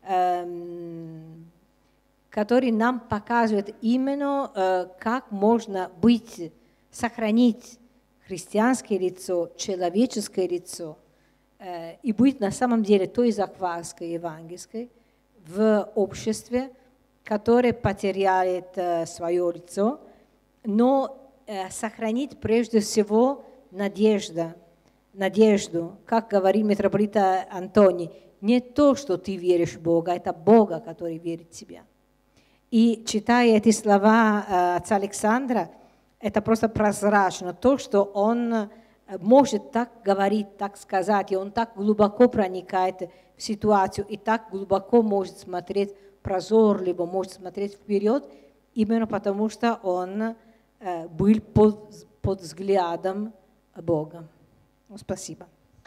который нам показывает именно, как можно быть, сохранить христианское лицо, человеческое лицо и быть на самом деле той закваской евангельской в обществе, которое потеряет свое лицо, но сохранить прежде всего надежда, надежду, как говорит митрополит Антоний, не то, что ты веришь в Бога, это Бога, который верит в тебя. И читая эти слова отца Александра, это просто прозрачно, то, что он может так говорить, так сказать, и он так глубоко проникает в ситуацию, и так глубоко может смотреть прозорливо, может смотреть вперед, именно потому что он был под, под взглядом Бога. Спасибо.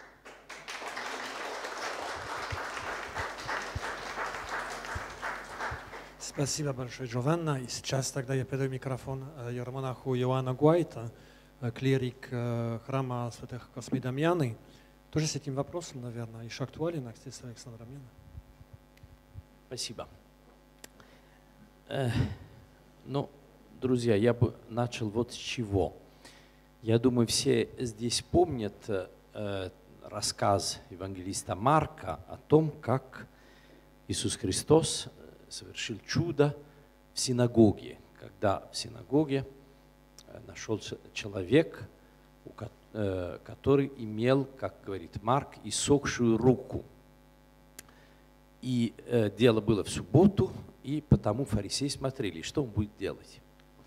Спасибо большое, Джованна. И сейчас тогда я передаю микрофон иеромонаху Иоанна Гуайта, клирик храма святых Космы и Дамьяны. Тоже с этим вопросом, наверное, еще актуален отец Александр Амин. Спасибо. Э, ну, друзья, я бы начал вот с чего. Я думаю, все здесь помнят э, рассказ евангелиста Марка о том, как Иисус Христос совершил чудо в синагоге, когда в синагоге нашелся человек, который имел, как говорит Марк, иссохшую руку. И дело было в субботу, и потому фарисеи смотрели, что он будет делать.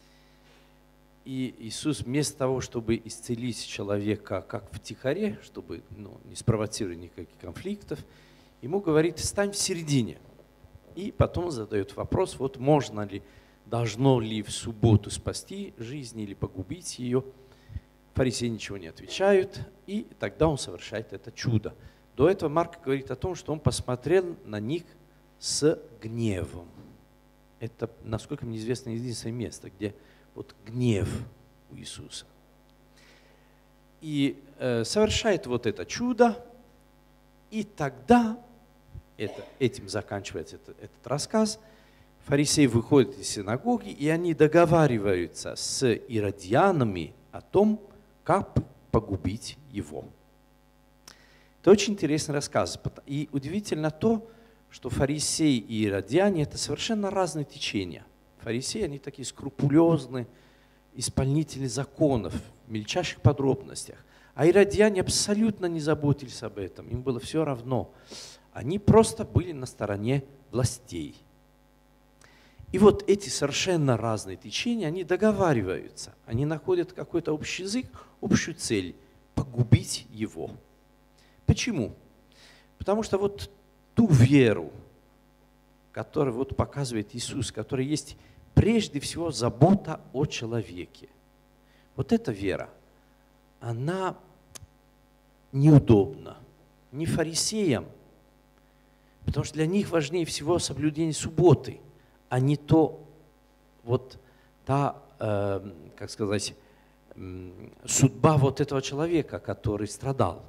И Иисус вместо того, чтобы исцелить человека как втихаря, чтобы ну, не спровоцировать никаких конфликтов, ему говорит: «Стань в середине». И потом задает вопрос, вот можно ли, должно ли в субботу спасти жизнь или погубить ее. Фарисеи ничего не отвечают, и тогда он совершает это чудо. До этого Марк говорит о том, что он посмотрел на них с гневом. Это, насколько мне известно, единственное место, где вот гнев у Иисуса. И э, совершает вот это чудо, и тогда... Это, этим заканчивается этот, этот рассказ. Фарисеи выходят из синагоги, и они договариваются с иродианами о том, как погубить его. Это очень интересный рассказ. И удивительно то, что фарисеи и иродиане – это совершенно разные течения. Фарисеи, они такие скрупулезные, исполнители законов в мельчайших подробностях. А иродиане абсолютно не заботились об этом, им было все равно. Они просто были на стороне властей. И вот эти совершенно разные течения, они договариваются, они находят какой-то общий язык, общую цель – погубить его. Почему? Потому что вот ту веру, которую вот показывает Иисус, которая есть прежде всего забота о человеке, вот эта вера, она неудобна ни фарисеям, потому что для них важнее всего соблюдение субботы, а не то, вот та, э, как сказать, э, судьба вот этого человека, который страдал.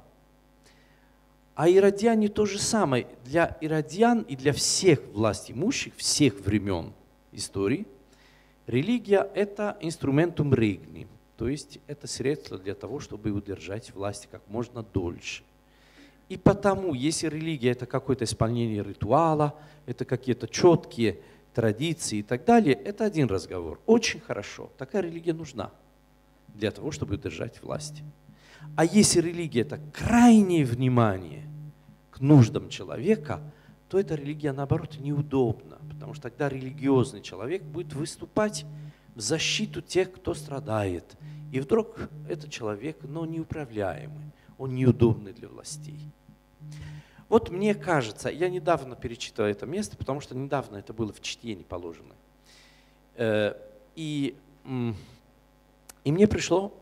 А иродиане то же самое. Для иродиан и для всех властимущих, всех времен истории, религия – это инструментум регни, то есть это средство для того, чтобы удержать власть как можно дольше. И потому, если религия – это какое-то исполнение ритуала, это какие-то четкие традиции и так далее, это один разговор. Очень хорошо. Такая религия нужна для того, чтобы удержать власть. А если религия – это крайнее внимание к нуждам человека, то эта религия, наоборот, неудобна. Потому что тогда религиозный человек будет выступать в защиту тех, кто страдает. И вдруг этот человек, но неуправляемый, он неудобный для властей. Вот мне кажется, я недавно перечитал это место, потому что недавно это было в чтении положено. И, и мне пришло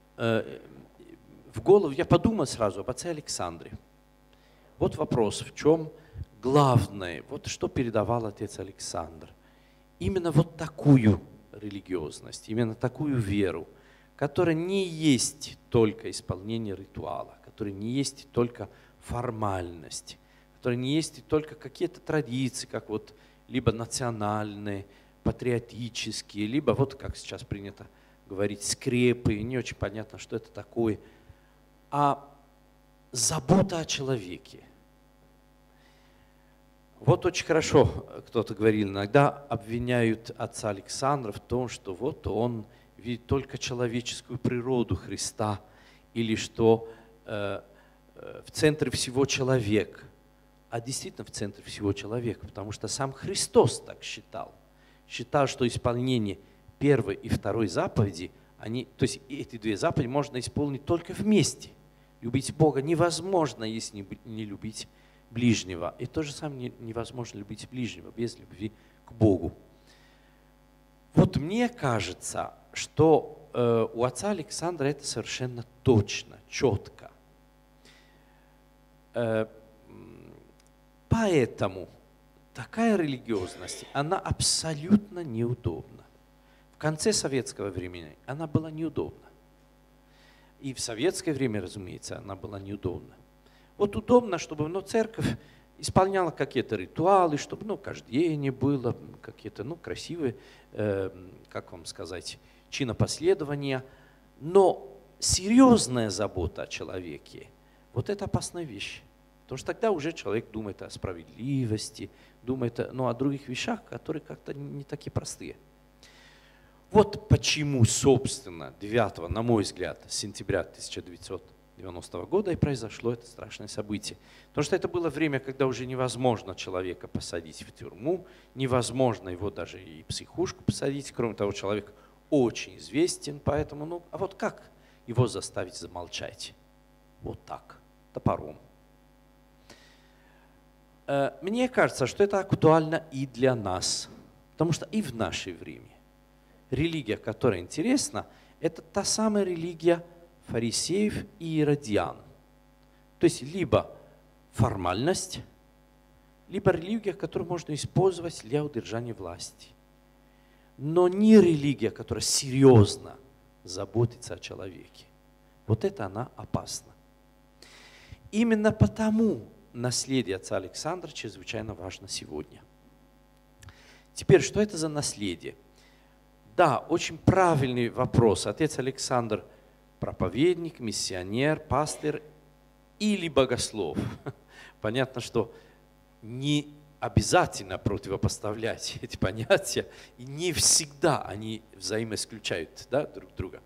в голову, я подумал сразу об отце Александре. Вот вопрос, в чем главное, вот что передавал отец Александр. Именно вот такую религиозность, именно такую веру, которая не есть только исполнение ритуала, которая не есть только формальность, которые не есть только какие-то традиции, как вот либо национальные, патриотические, либо вот, как сейчас принято говорить, скрепы, не очень понятно, что это такое, а забота о человеке. Вот очень хорошо, кто-то говорил, иногда обвиняют отца Александра в том, что вот он видит только человеческую природу Христа, или что э, э, в центре всего человек. А действительно в центре всего человека, потому что сам Христос так считал. Считал, что исполнение первой и второй заповеди, они, то есть эти две заповеди можно исполнить только вместе. Любить Бога невозможно, если не любить ближнего. И то же самое невозможно любить ближнего без любви к Богу. Вот мне кажется, что э, у отца Александра это совершенно точно, четко. Э, поэтому такая религиозность, она абсолютно неудобна. В конце советского времени она была неудобна. И в советское время, разумеется, она была неудобна. Вот удобно, чтобы ну, церковь исполняла какие-то ритуалы, чтобы ну, кождение было, какие-то ну, красивые, э, как вам сказать, чинопоследования. Но серьезная забота о человеке, вот это опасная вещь. Потому что тогда уже человек думает о справедливости, думает ну, о других вещах, которые как-то не такие простые. Вот почему, собственно, девятого, на мой взгляд, сентября тысяча девятьсот девяностого года и произошло это страшное событие. Потому что это было время, когда уже невозможно человека посадить в тюрьму, невозможно его даже и в психушку посадить. Кроме того, человек очень известен, поэтому, ну, а вот как его заставить замолчать? Вот так, топором. Мне кажется, что это актуально и для нас, потому что и в наше время религия, которая интересна, это та самая религия фарисеев и иродиан. То есть либо формальность, либо религия, которую можно использовать для удержания власти. Но не религия, которая серьезно заботится о человеке. Вот это она опасна. Именно потому наследие отца Александра чрезвычайно важно сегодня. Теперь, что это за наследие? Да, очень правильный вопрос. Отец Александр – проповедник, миссионер, пастырь или богослов. Понятно, что не обязательно противопоставлять эти понятия, и не всегда они взаимоисключают да, друг друга.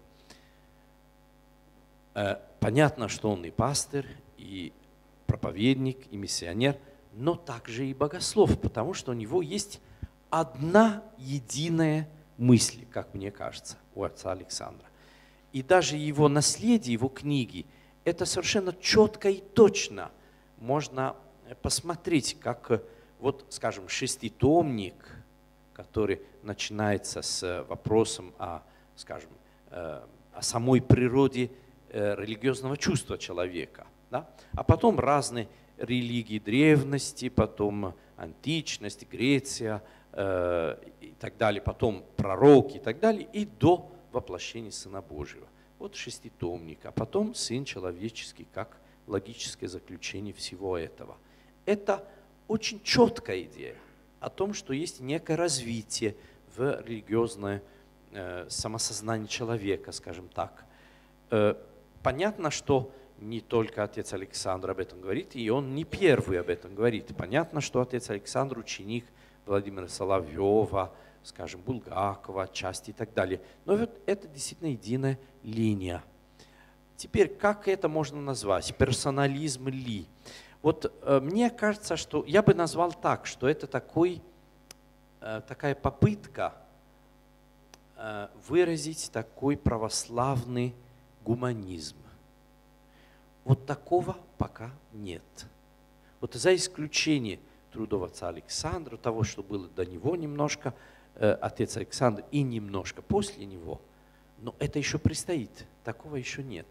Понятно, что он и пастырь, и проповедник, и миссионер, но также и богослов, потому что у него есть одна единая мысль, как мне кажется, у отца Александра. И даже его наследие, его книги, это совершенно четко и точно можно посмотреть, как, вот, скажем, шеститомник, который начинается с вопросом о, скажем, о самой природе религиозного чувства человека, да? А потом разные религии древности, потом античность, Греция э, и так далее, потом пророки и так далее, и до воплощения Сына Божьего. Вот шеститомник, а потом Сын Человеческий, как логическое заключение всего этого. Это очень четкая идея о том, что есть некое развитие в религиозное э, самосознание человека, скажем так. Э, понятно, что не только отец Александр об этом говорит, и он не первый об этом говорит. Понятно, что отец Александр ученик Владимира Соловьева, скажем, Булгакова, отчасти и так далее. Но вот это действительно единая линия. Теперь, как это можно назвать? Персонализм ли? Вот э, мне кажется, что я бы назвал так, что это такой, э, такая попытка э, выразить такой православный гуманизм. Вот такого пока нет. Вот за исключением трудов отца Александра, того, что было до него немножко, э, отец Александр и немножко после него, но это еще предстоит, такого еще нет.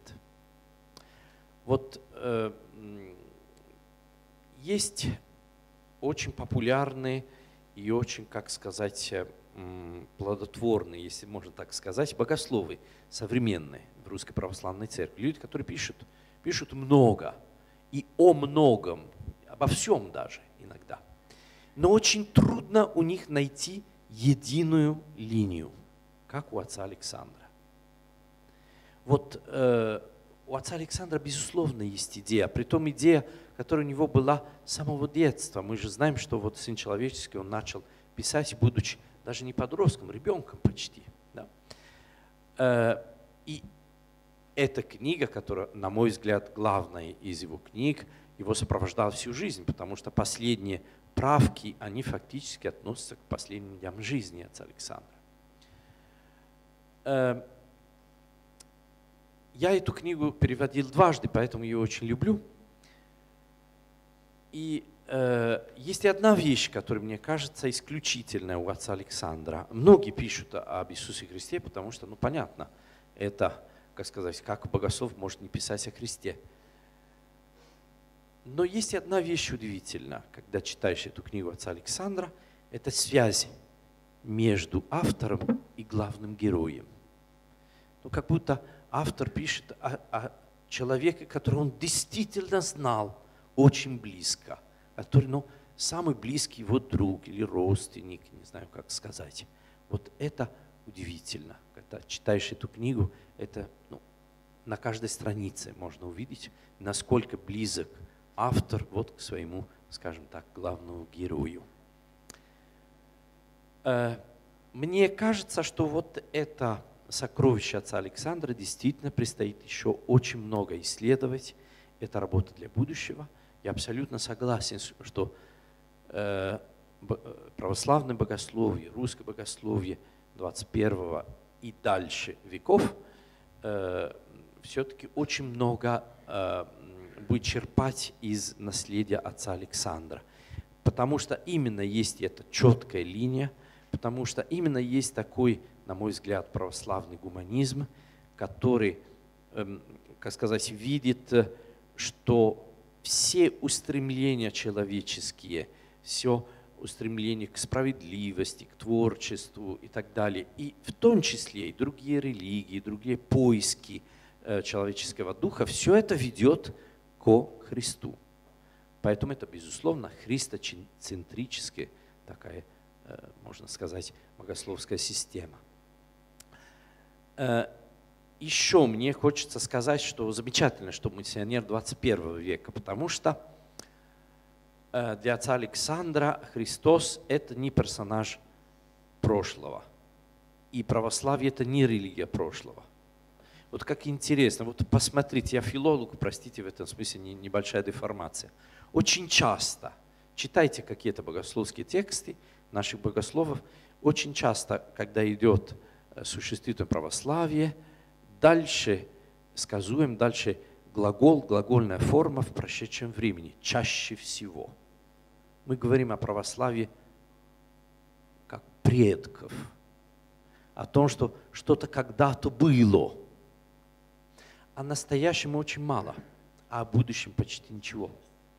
Вот э, есть очень популярные и очень, как сказать, э, плодотворные, если можно так сказать, богословы современные в Русской Православной Церкви. Люди, которые пишут, пишут много и о многом, обо всем даже иногда. Но очень трудно у них найти единую линию, как у отца Александра. Вот э, у отца Александра, безусловно, есть идея, притом идея, которая у него была с самого детства. Мы же знаем, что вот Сын Человеческий, он начал писать, будучи даже не подростком, ребенком почти. Да? Э, и эта книга, которая, на мой взгляд, главная из его книг, его сопровождала всю жизнь, потому что последние правки, они фактически относятся к последним дням жизни отца Александра. Э, Я эту книгу переводил дважды, поэтому ее очень люблю. И э, есть одна вещь, которая, мне кажется, исключительная у отца Александра. Многие пишут об Иисусе Христе, потому что, ну, понятно, это, как сказать, как богослов может не писать о Христе. Но есть одна вещь удивительная, когда читаешь эту книгу отца Александра, это связь между автором и главным героем. Ну, как будто автор пишет о, о человеке, которого он действительно знал очень близко, который, ну, самый близкий его друг или родственник, не знаю, как сказать. Вот это удивительно. Когда читаешь эту книгу, это, ну, на каждой странице можно увидеть, насколько близок автор вот к своему, скажем так, главному герою. Мне кажется, что вот это сокровище отца Александра действительно предстоит еще очень много исследовать. Это работа для будущего. Я абсолютно согласен, что э, православное богословие, русское богословие двадцать первого и дальше веков э, все-таки очень много э, будет черпать из наследия отца Александра. Потому что именно есть эта четкая линия, потому что именно есть такой, на мой взгляд, православный гуманизм, который, как сказать, видит, что все устремления человеческие, все устремления к справедливости, к творчеству и так далее, и в том числе и другие религии, другие поиски человеческого духа, все это ведет ко Христу. Поэтому это, безусловно, христоцентрическая такая, можно сказать, богословская система. Еще мне хочется сказать, что замечательно, что миссионер двадцать первого века, потому что для отца Александра Христос – это не персонаж прошлого, и православие – это не религия прошлого. Вот как интересно, вот посмотрите, я филолог, простите, в этом смысле небольшая деформация. Очень часто, читайте какие-то богословские тексты наших богословов, очень часто, когда идет существительное православие, дальше сказуем, дальше глагол, глагольная форма в прошедшем времени, чаще всего. Мы говорим о православии как предков, о том, что что-то когда-то было. О настоящем очень мало, а о будущем почти ничего.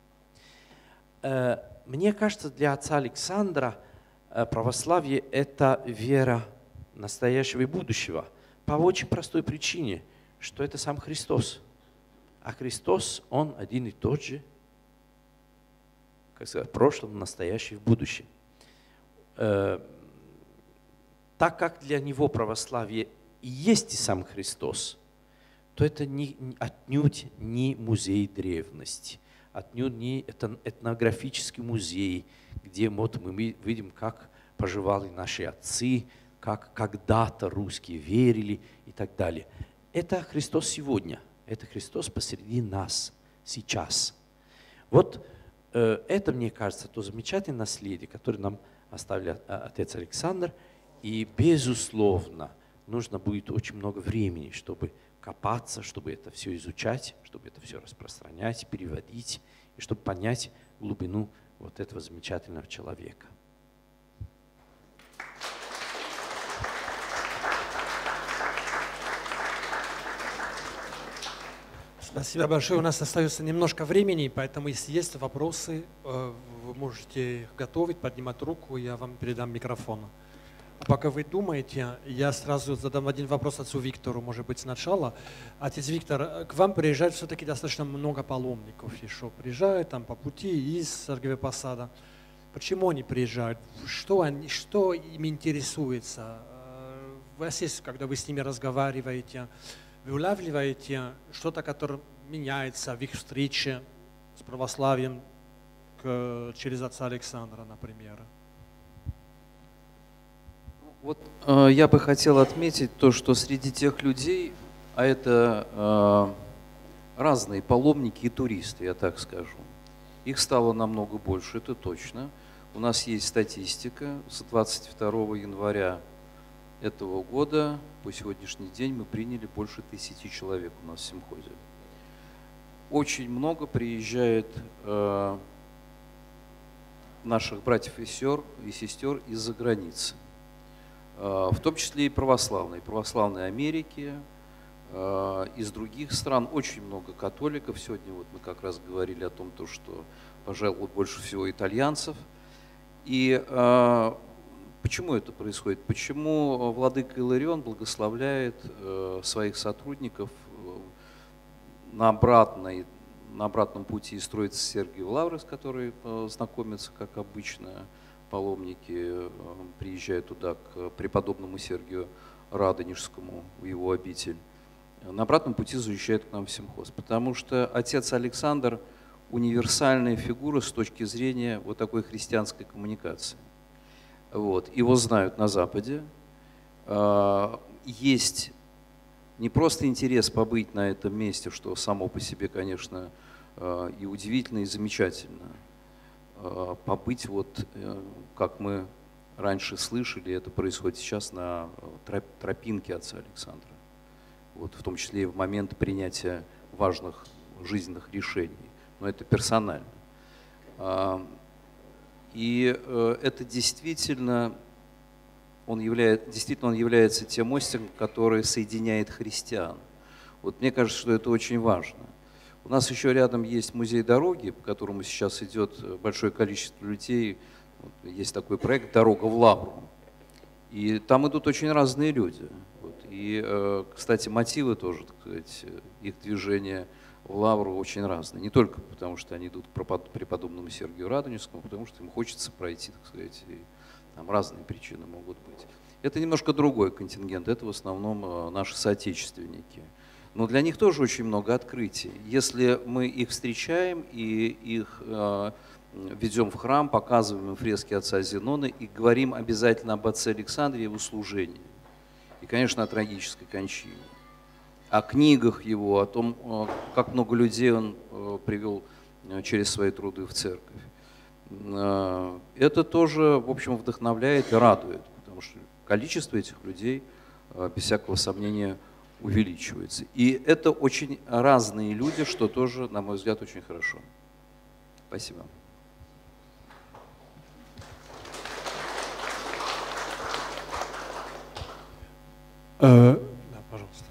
Мне кажется, для отца Александра православие – это вера настоящего и будущего. По очень простой причине, что это сам Христос. А Христос, Он один и тот же, как сказать, в прошлом, в настоящем и в будущем. Так как для Него православие и есть и сам Христос, то это не, отнюдь не музей древности, отнюдь не этнографический музей, где вот мы видим, как поживали наши отцы, как когда-то русские верили и так далее. Это Христос сегодня, это Христос посреди нас сейчас. Вот э, это, мне кажется, то замечательное наследие, которое нам оставил отец Александр, и, безусловно, нужно будет очень много времени, чтобы копаться, чтобы это все изучать, чтобы это все распространять, переводить, и чтобы понять глубину вот этого замечательного человека. Спасибо большое. У нас остается немножко времени, поэтому если есть вопросы, вы можете их готовить, поднимать руку, я вам передам микрофон. А пока вы думаете, я сразу задам один вопрос отцу Виктору, может быть, сначала. Отец Виктор, к вам приезжает все-таки достаточно много паломников еще. Приезжают там по пути из Сергиева Посада. Почему они приезжают? Что, они, что им интересуется? У вас есть, когда вы с ними разговариваете, вы улавливаете что-то, которое меняется в их встрече с православием к, через отца Александра, например? Вот э, я бы хотел отметить то, что среди тех людей, а это э, разные паломники и туристы, я так скажу, их стало намного больше, это точно. У нас есть статистика. С двадцать второго января этого года по сегодняшний день мы приняли больше тысячи человек у нас в симхозе. Очень много приезжает э, наших братьев и сестер, и сестер из-за границы. В том числе и православные, православные Америки, из других стран. Очень много католиков. Сегодня вот мы как раз говорили о том, что, пожалуй, больше всего итальянцев. И почему это происходит? Почему владыка Иларион благословляет своих сотрудников на, обратной, на обратном пути из Троицы Сергиев Лавры, с которой знакомятся, как обычно, паломники приезжают туда к преподобному Сергию Радонежскому в его обитель. На обратном пути заезжают к нам в симхоз, потому что отец Александр универсальная фигура с точки зрения вот такой христианской коммуникации. Вот. Его знают на Западе. Есть не просто интерес побыть на этом месте, что само по себе, конечно, и удивительно, и замечательно. Побыть, вот, как мы раньше слышали, это происходит сейчас на тропинке отца Александра, вот, в том числе и в момент принятия важных жизненных решений, но это персонально. И это действительно он, являет, действительно он является тем мостиком, который соединяет христиан. Вот мне кажется, что это очень важно. У нас еще рядом есть музей дороги, по которому сейчас идет большое количество людей. Вот, есть такой проект «Дорога в Лавру». И там идут очень разные люди. Вот. И, кстати, мотивы тоже, так сказать, их движения в Лавру очень разные. Не только потому, что они идут к преподобному Сергию Радонежскому, а потому что им хочется пройти, так сказать, и там разные причины могут быть. Это немножко другой контингент, это в основном наши соотечественники. Но для них тоже очень много открытий. Если мы их встречаем и их э, ведем в храм, показываем им фрески отца Зенона и говорим обязательно об отце Александре и его служении. И, конечно, о трагической кончине. О книгах его, о том, э, как много людей он э, привел э, через свои труды в церковь. Э, это тоже, в общем, вдохновляет и радует, потому что количество этих людей, э, без всякого сомнения, увеличивается. И это очень разные люди, что тоже, на мой взгляд, очень хорошо. Спасибо. Э, да, пожалуйста.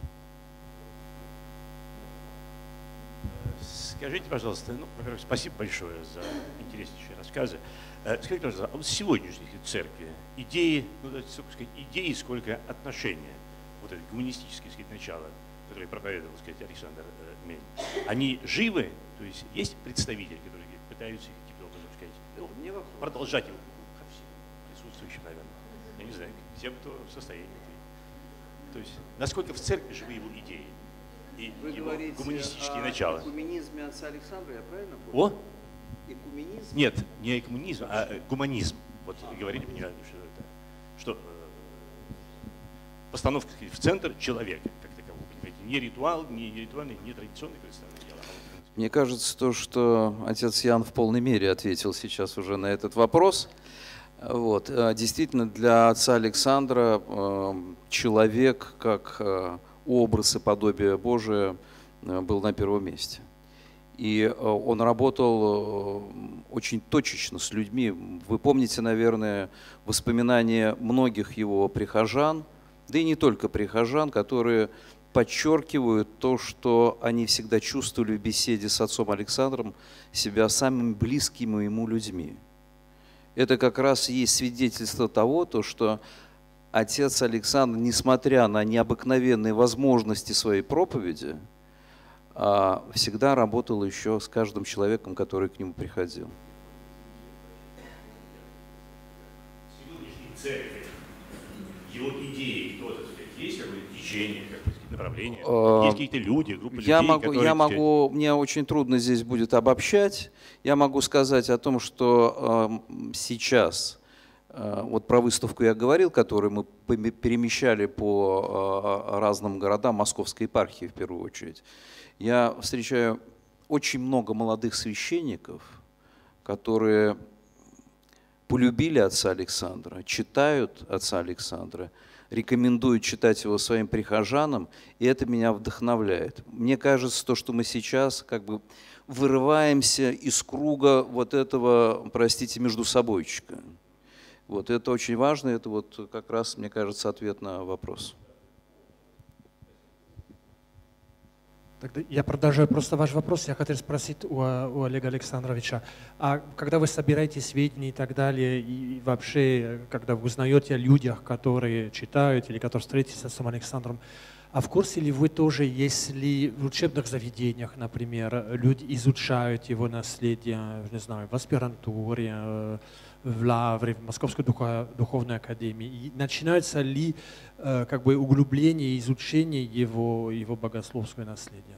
Скажите, пожалуйста, ну, во-первых, спасибо большое за интереснейшие рассказы. Скажите, пожалуйста, а вот сегодняшней церкви идеи, ну, сколько сказать, идеи, сколько отношения, вот это гуманистическое, сказать, начало, которое проповедовал, сказать, Александр э, Мель, они живы? То есть есть представители, которые пытаются их каким-то образом, сказать, ну, продолжать его ко всем присутствующим, наверное, я не знаю, тем, кто в состоянии. То есть насколько в церкви живы его идеи и Вы его говорите гуманистические о начала? экуменизме отца Александра, я правильно помню? О? Экуменизм? Нет, не экуменизм, а э, гуманизм. Вот говорили мне, что это, что э, постановка, сказать, в центр человека, как такового, понимаете, не ритуал, не ритуальный, не традиционный представление дела. Мне кажется, то, что отец Ян в полной мере ответил сейчас уже на этот вопрос. Вот. Действительно, для отца Александра человек, как образ и подобие Божие, был на первом месте. И он работал очень точечно с людьми. Вы помните, наверное, воспоминания многих его прихожан, да и не только прихожан, которые подчеркивают то, что они всегда чувствовали в беседе с отцом Александром себя самыми близкими ему людьми. Это как раз и есть свидетельство того, то, что отец Александр, несмотря на необыкновенные возможности своей проповеди, всегда работал еще с каждым человеком, который к нему приходил. Сегодняшней церкви, его идеи, кто, так сказать, есть какое-то течение, какое-то направление? Есть какие-то люди, группы людей, я могу, которые... Я могу, мне очень трудно здесь будет обобщать. Я могу сказать о том, что э, сейчас, э, вот про выставку я говорил, которую мы перемещали по э, разным городам Московской епархии в первую очередь. Я встречаю очень много молодых священников, которые полюбили отца Александра, читают отца Александра, рекомендуют читать его своим прихожанам, и это меня вдохновляет. Мне кажется, то, что мы сейчас как бы вырываемся из круга вот этого, простите, междусобойчика. Вот это очень важно, это вот как раз, мне кажется, ответ на вопрос. Тогда я продолжаю просто ваш вопрос. Я хотел спросить у, у Олега Александровича, а когда вы собираете сведения и так далее, и вообще, когда вы узнаете о людях, которые читают или которые встретились с отцом Александром, а в курсе ли вы тоже, если в учебных заведениях, например, люди изучают его наследие, не знаю, в аспирантуре, в Лавре, в Московской духовной академии, и начинается ли как бы углубление и изучение его, его богословского наследия?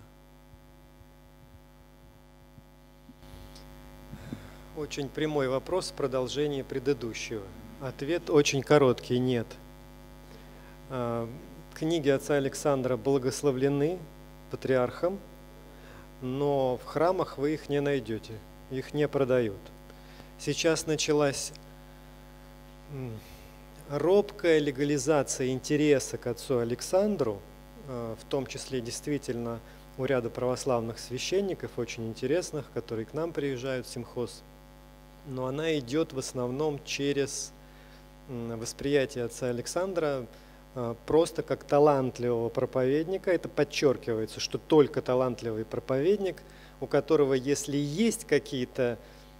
Очень прямой вопрос в продолжении предыдущего. Ответ очень короткий – нет. Книги отца Александра благословлены патриархом, но в храмах вы их не найдете, их не продают. Сейчас началась робкая легализация интереса к отцу Александру, в том числе действительно у ряда православных священников, очень интересных, которые к нам приезжают в симхоз. Но она идет в основном через восприятие отца Александра просто как талантливого проповедника. Это подчеркивается, что только талантливый проповедник, у которого, если есть какие-то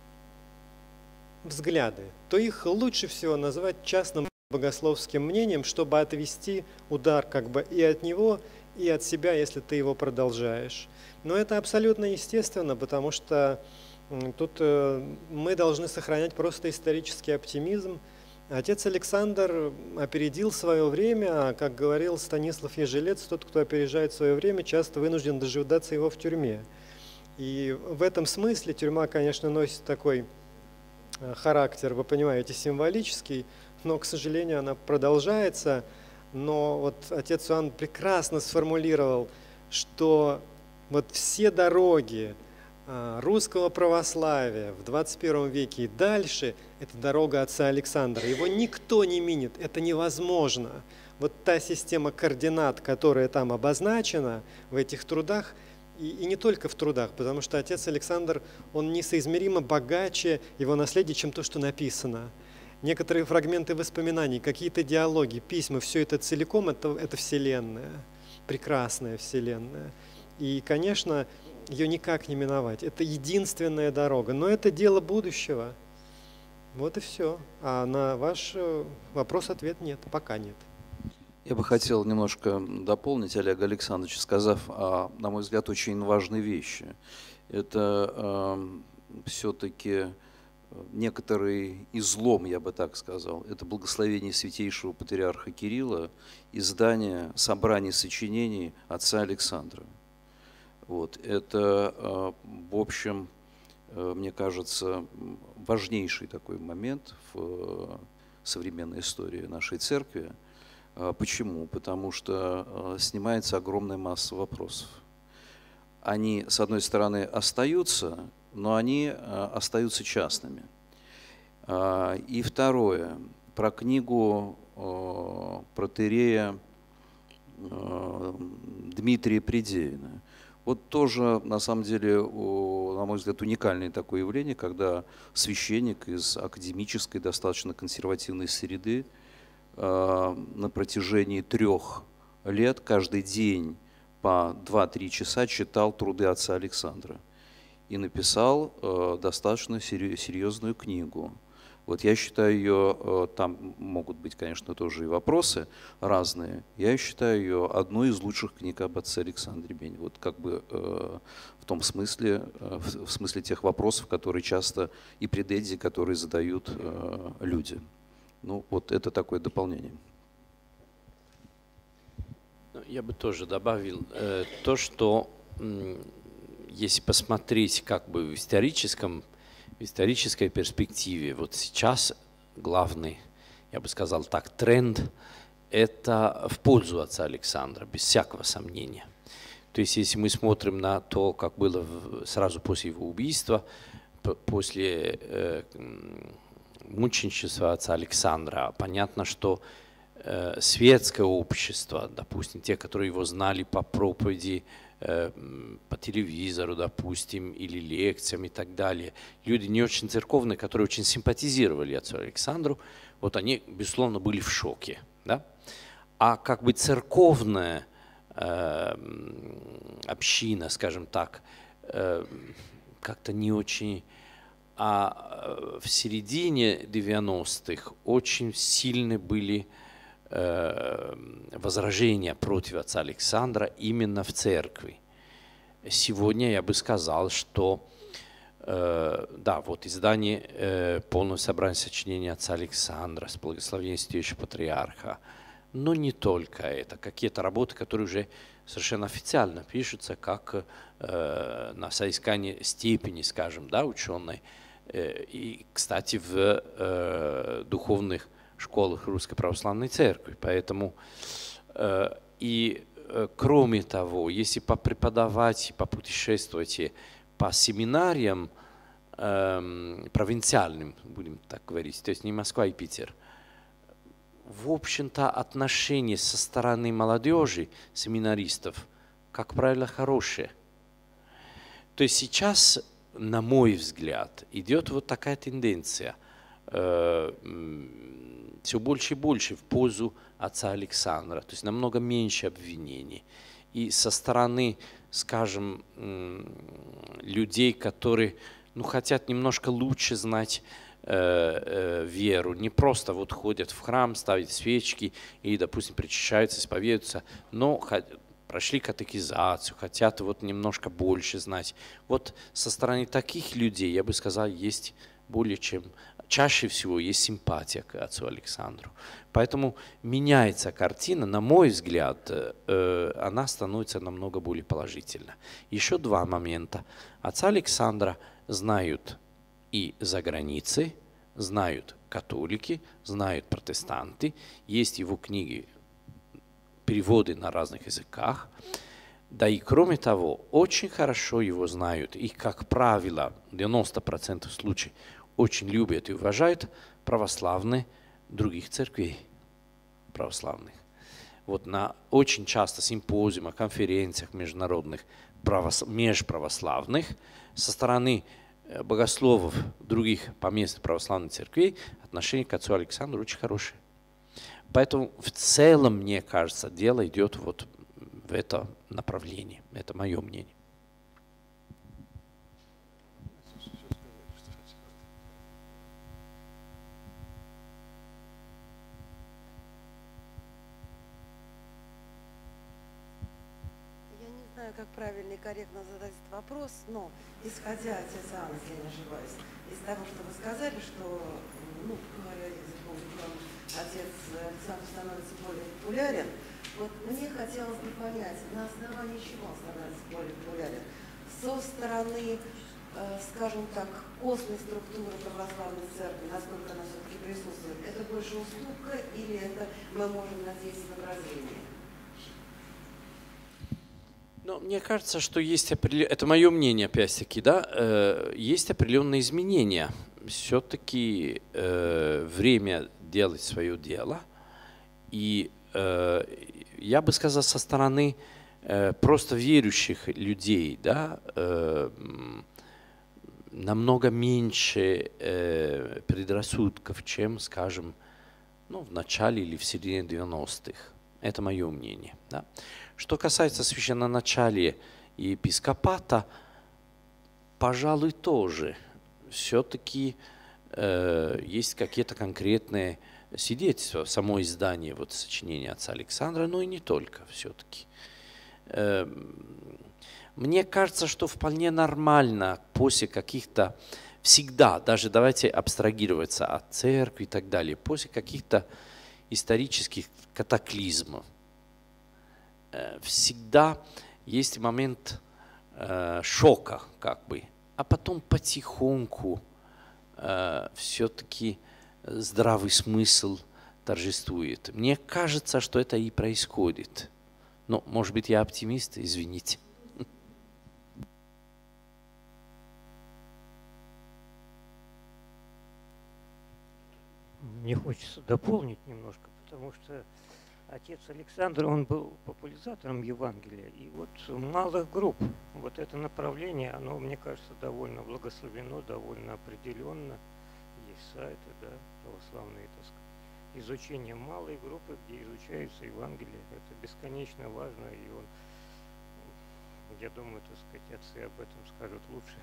взгляды, то их лучше всего назвать частным богословским мнением, чтобы отвести удар как бы и от него, и от себя, если ты его продолжаешь. Но это абсолютно естественно, потому что тут мы должны сохранять просто исторический оптимизм. Отец Александр опередил свое время, а, как говорил Станислав Ежелец, тот, кто опережает свое время, часто вынужден дожидаться его в тюрьме. И в этом смысле тюрьма, конечно, носит такой характер, вы понимаете, символический, но, к сожалению, она продолжается. Но вот отец Иоанн прекрасно сформулировал, что вот все дороги русского православия в двадцать первом веке и дальше – это дорога отца Александра. Его никто не минит, это невозможно. Вот та система координат, которая там обозначена в этих трудах, и, и не только в трудах, потому что отец Александр, он несоизмеримо богаче его наследия, чем то, что написано. Некоторые фрагменты воспоминаний, какие-то диалоги, письма, все это целиком – это, это вселенная, прекрасная вселенная. И, конечно, ее никак не миновать. Это единственная дорога. Но это дело будущего. Вот и все. А на ваш вопрос ответ нет. Пока нет. Я бы хотел немножко дополнить Олега Александровича, сказав, на мой взгляд, очень важные вещи. Это э, все-таки некоторый излом, я бы так сказал. Это благословение святейшего патриарха Кирилла, издание собраний сочинений отца Александра. Вот. Это, в общем, мне кажется, важнейший такой момент в современной истории нашей церкви. Почему? Потому что снимается огромная масса вопросов. Они, с одной стороны, остаются, но они остаются частными. И второе, про книгу протоиерея Дмитрия Придеина. Вот тоже, на самом деле, на мой взгляд, уникальное такое явление, когда священник из академической, достаточно консервативной среды на протяжении трех лет каждый день по два-три часа читал труды отца Александра и написал достаточно серьезную книгу Вот я считаю ее, там могут быть, конечно, тоже и вопросы разные, я считаю ее одной из лучших книг об отце Александре Бени. Вот как бы э, в том смысле, э, в смысле тех вопросов, которые часто, и претензий, которые задают э, люди. Ну, вот это такое дополнение. Я бы тоже добавил э, то, что э, если посмотреть как бы в историческом В исторической перспективе, вот сейчас главный, я бы сказал так, тренд – это в пользу отца Александра, без всякого сомнения. То есть, если мы смотрим на то, как было сразу после его убийства, после э, мученичества отца Александра, понятно, что э, светское общество, допустим, те, которые его знали по проповеди, по телевизору, допустим, или лекциям и так далее. Люди не очень церковные, которые очень симпатизировали отцу Александру, вот они, безусловно, были в шоке. Да? А как бы церковная э, община, скажем так, э, как-то не очень... А в середине девяностых очень сильны были возражения против отца Александра именно в церкви. Сегодня я бы сказал, что э, да, вот издание э, «Полное собрание сочинений отца Александра» с благословением Святейшего Патриарха, но не только это, какие-то работы, которые уже совершенно официально пишутся, как э, на соискание степени, скажем, да, ученой. Э, и, кстати, в э, духовных школах Русской Православной Церкви. Поэтому э, и э, кроме того, если попреподавать, попутешествовать по семинариям э, провинциальным, будем так говорить, то есть не Москва и Питер, в общем-то отношения со стороны молодежи, семинаристов, как правило, хорошие. То есть сейчас, на мой взгляд, идет вот такая тенденция э, все больше и больше в пользу отца Александра, то есть намного меньше обвинений. И со стороны, скажем, людей, которые ну, хотят немножко лучше знать э, э, веру, не просто вот ходят в храм, ставят свечки и, допустим, причащаются, исповедуются, но прошли катехизацию, хотят вот немножко больше знать. Вот со стороны таких людей, я бы сказал, есть более чем... Чаще всего есть симпатия к отцу Александру. Поэтому меняется картина, на мой взгляд, она становится намного более положительной. Еще два момента. Отца Александра знают и за границей, знают католики, знают протестанты. Есть его книги, переводы на разных языках. Да и кроме того, очень хорошо его знают. И, как правило, девяносто процентов случаев очень любят и уважают православные других церквей православных. Вот на очень часто симпозиумах, конференциях международных, правос, межправославных, со стороны богословов других поместных православных церквей отношение к отцу Александру очень хорошее. Поэтому в целом, мне кажется, дело идет вот в это направлении. Это мое мнение. Как правильно и корректно задать этот вопрос, но исходя, отец Иоанн, если я не ошибаюсь, из того, что вы сказали, что, ну, говоря языком, отец Александр становится более популярен, вот мне хотелось бы понять, на основании чего он становится более популярен? Со стороны, э, скажем так, костной структуры православной церкви, насколько она все-таки присутствует, это больше уступка или это мы можем надеяться на прозрение? Но мне кажется, что есть определенные, это мое мнение опять-таки, да, э, есть определенные изменения. Все-таки э, время делать свое дело. И э, я бы сказал, со стороны э, просто верующих людей, да, э, намного меньше э, предрассудков, чем, скажем, ну, в начале или в середине девяностых. Это мое мнение, да. Что касается священноначалия и епископата, пожалуй, тоже. Все-таки э, есть какие-то конкретные свидетельства, само издание вот, сочинения отца Александра, но и не только все-таки. Э, мне кажется, что вполне нормально после каких-то, всегда, даже давайте абстрагироваться от церкви и так далее, после каких-то исторических катаклизмов, э, всегда есть момент э, шока, как бы, а потом потихоньку э, все-таки здравый смысл торжествует. Мне кажется, что это и происходит. Но, может быть, я оптимист, извините. Мне хочется дополнить немножко, потому что отец Александр, он был популяризатором Евангелия. И вот малых групп, вот это направление, оно, мне кажется, довольно благословено, довольно определенно. Есть сайты, да, православные, так сказать. Изучение малой группы, где изучается Евангелие, это бесконечно важно. И он, я думаю, так сказать, отцы об этом скажут лучше.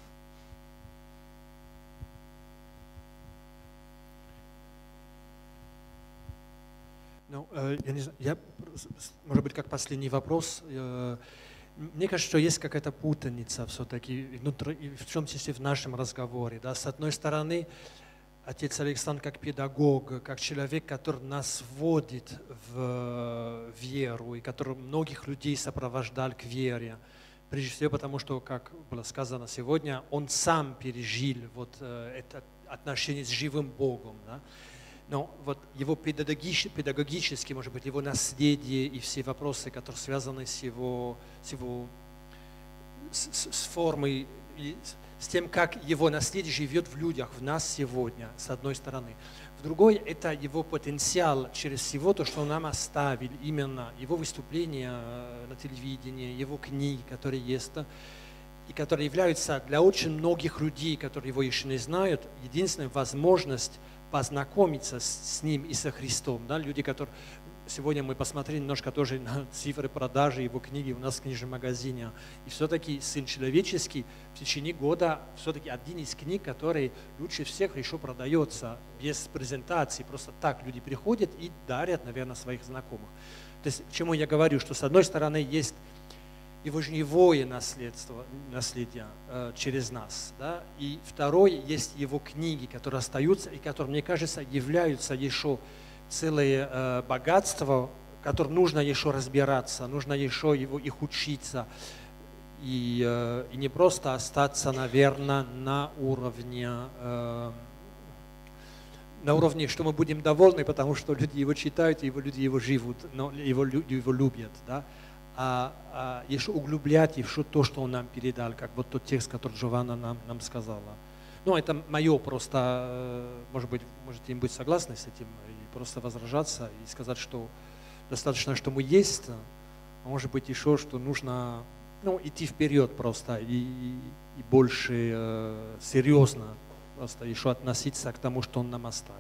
Ну, я не знаю, я, может быть, как последний вопрос. Мне кажется, что есть какая-то путаница все-таки, в том числе в нашем разговоре. Да? С одной стороны, отец Александр как педагог, как человек, который нас вводит в веру и который многих людей сопровождал к вере. Прежде всего потому, что, как было сказано сегодня, он сам пережил вот это отношение с живым Богом. Да? Но вот его педагогически, педагогически, может быть, его наследие и все вопросы, которые связаны с его, с, его, с, с формой, и с тем, как его наследие живет в людях, в нас сегодня, с одной стороны. В другой, это его потенциал через всего то, что он нам оставил, именно его выступления на телевидении, его книги, которые есть, и которые являются для очень многих людей, которые его еще не знают, единственной возможностью познакомиться с, с ним и со Христом. Да? Люди, которые... Сегодня мы посмотрели немножко тоже на цифры продажи его книги у нас в книжном магазине. И все-таки «Сын человеческий» в течение года все-таки один из книг, который лучше всех хорошо продается, без презентации. Просто так люди приходят и дарят, наверное, своих знакомых. То есть, к чему я говорю, что с одной стороны есть его живое наследство, наследие э, через нас. Да? И второе, есть его книги, которые остаются и которые, мне кажется, являются еще целое э, богатство, которым нужно еще разбираться, нужно еще его, их учиться. И, э, и не просто остаться, наверное, на уровне, э, на уровне, что мы будем довольны, потому что люди его читают, и его, люди его живут, но его, люди его любят. Да? А, а еще углублять еще то, что он нам передал, как вот тот текст, который Джованна нам, нам сказала. Ну, это мое просто, может быть, можете им быть согласны с этим, и просто возражаться и сказать, что достаточно, что мы есть, а может быть еще, что нужно ну, идти вперед просто и, и больше э, серьезно просто еще относиться к тому, что он нам оставил.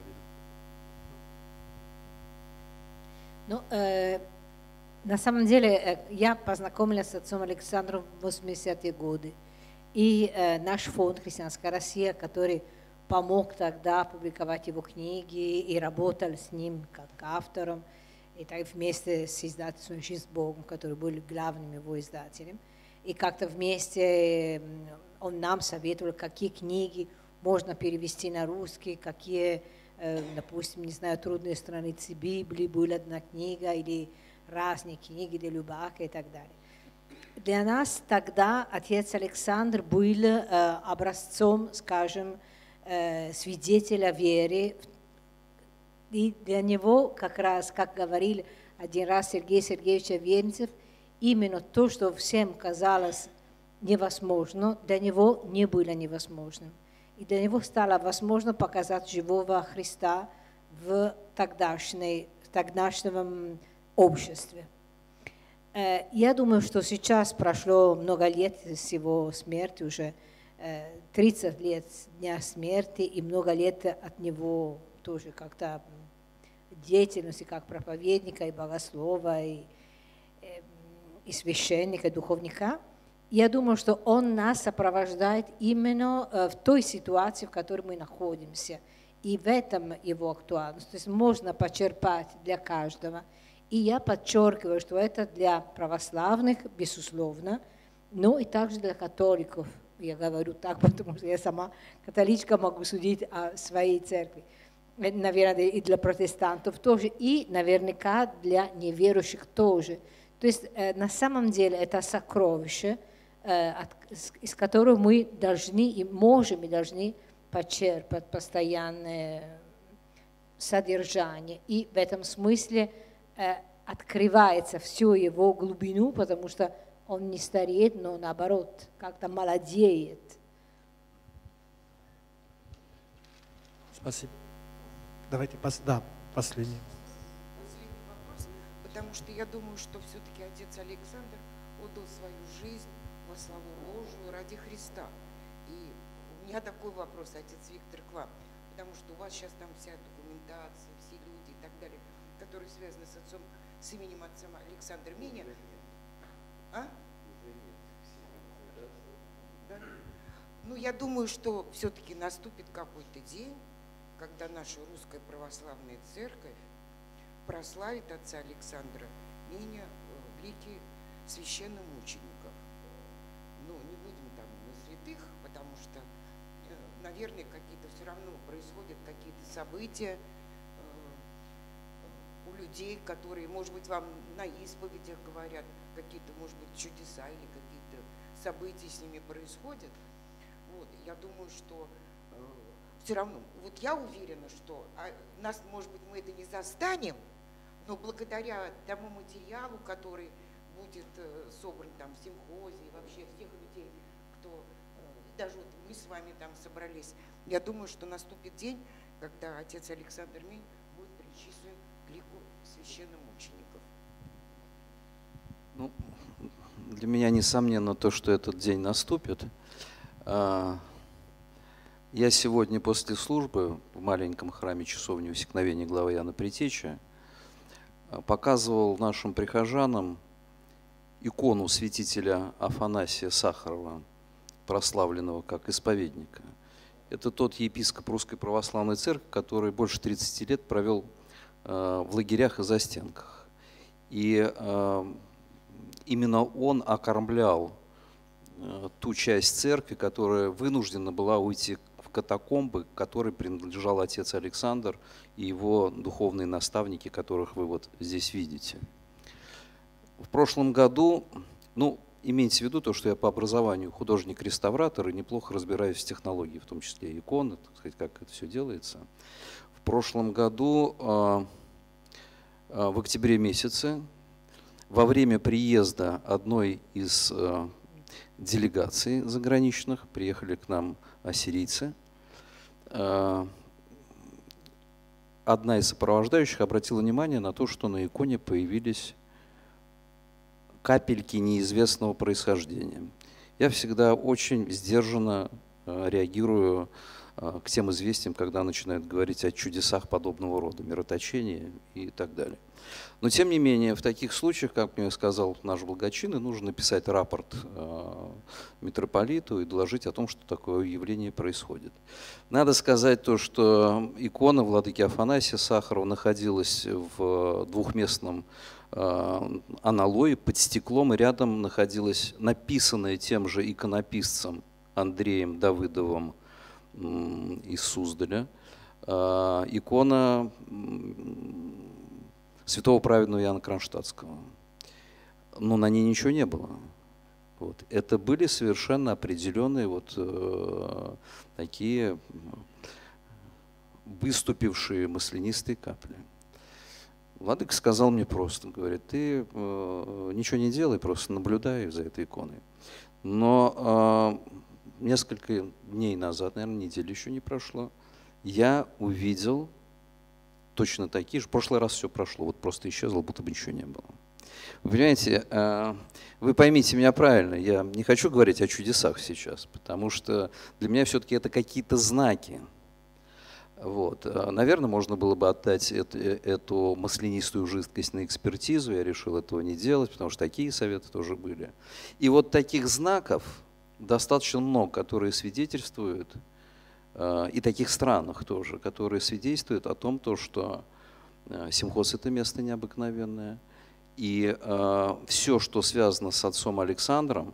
Ну, э... На самом деле, я познакомилась с отцом Александром в восьмидесятые годы. И э, наш фонд «Христианская Россия», который помог тогда опубликовать его книги и работал с ним как автором, и так вместе с издательством «Жизнь с Богом», которые были главными его издателем. И как-то вместе он нам советовал, какие книги можно перевести на русский, какие, э, допустим, не знаю, трудные страницы Библии, была одна книга, или разные книги для Любака и так далее. Для нас тогда отец Александр был э, образцом, скажем, э, свидетеля веры. И для него, как раз, как говорил один раз Сергей Сергеевич Аверинцев, именно то, что всем казалось невозможно, для него не было невозможным. И для него стало возможно показать живого Христа в тогдашней, тогдашнем обществе. Я думаю, что сейчас прошло много лет с его смерти, уже тридцать лет с дня смерти, и много лет от него тоже как-то деятельности как проповедника и богослова, и, и священника, и духовника. Я думаю, что он нас сопровождает именно в той ситуации, в которой мы находимся. И в этом его актуальность. То есть можно почерпать для каждого. И я подчеркиваю, что это для православных, безусловно, но и также для католиков. Я говорю так, потому что я сама католичка, могу судить о своей церкви. Наверное, и для протестантов тоже, и наверняка для неверующих тоже. То есть на самом деле это сокровище, из которого мы должны и можем и должны почерпать постоянное содержание. И в этом смысле открывается всю его глубину, потому что он не стареет, но наоборот, как-то молодеет. Спасибо. Давайте, да, последний. Последний вопрос, потому что я думаю, что все-таки отец Александр отдал свою жизнь во славу Божию ради Христа. И у меня такой вопрос, отец Виктор, к вам, потому что у вас сейчас там вся документация, все люди и так далее, которые связаны с отцом, с именем отца Александра Меня. А? Да? Ну, я думаю, что все-таки наступит какой-то день, когда наша русская православная церковь прославит отца Александра Меня в лике священномучеников. Ну, не будем там на святых, потому что, наверное, какие-то все равно происходят какие-то события у людей, которые, может быть, вам на исповедях говорят, какие-то, может быть, чудеса или какие-то события с ними происходят. Вот, я думаю, что э, все равно, вот я уверена, что а, нас, может быть, мы это не застанем, но благодаря тому материалу, который будет э, собран там в симхозе, и вообще всех людей, кто, э, даже вот мы с вами там собрались, я думаю, что наступит день, когда отец Александр Мень будет причислен к лику священномучеников. Ну, для меня несомненно то, что этот день наступит. Я сегодня после службы в маленьком храме часовни Усекновения главы Иоанна Предтечи показывал нашим прихожанам икону святителя Афанасия Сахарова, прославленного как исповедника. Это тот епископ Русской Православной Церкви, который больше тридцати лет провел в лагерях и застенках. И именно он окормлял ту часть церкви, которая вынуждена была уйти в катакомбы, которой принадлежал отец Александр и его духовные наставники, которых вы вот здесь видите. В прошлом году, ну, имейте в виду то, что я по образованию художник-реставратор и неплохо разбираюсь в технологии, в том числе иконы, так сказать, как это все делается. В прошлом году, в октябре месяце, во время приезда одной из делегаций заграничных, приехали к нам ассирийцы, одна из сопровождающих обратила внимание на то, что на иконе появились капельки неизвестного происхождения. Я всегда очень сдержанно реагирую к тем известиям, когда начинают говорить о чудесах подобного рода, мироточения и так далее. Но тем не менее, в таких случаях, как мне сказал наш благочинный, нужно написать рапорт митрополиту и доложить о том, что такое явление происходит. Надо сказать то, что икона владыки Афанасия Сахарова находилась в двухместном аналое под стеклом, и рядом находилась написанная тем же иконописцем Андреем Давыдовым из Суздаля икона святого праведного Иоанна Кронштадтского. Но на ней ничего не было. Вот. Это были совершенно определенные вот э, такие выступившие маслянистые капли. Владыка сказал мне просто, говорит, ты э, ничего не делай, просто наблюдай за этой иконой. Но э, несколько дней назад, наверное, недели еще не прошло, я увидел точно такие же. В прошлый раз все прошло, вот просто исчезло, будто бы ничего не было. Вы понимаете, э, вы поймите меня правильно, я не хочу говорить о чудесах сейчас, потому что для меня все-таки это какие-то знаки. Вот. Наверное, можно было бы отдать эту, эту маслянистую жидкость на экспертизу. Я решил этого не делать, потому что такие советы тоже были. И вот таких знаков достаточно много, которые свидетельствуют, и таких странах тоже, которые свидетельствуют о том, то, что симхоз – это место необыкновенное. И все, что связано с отцом Александром,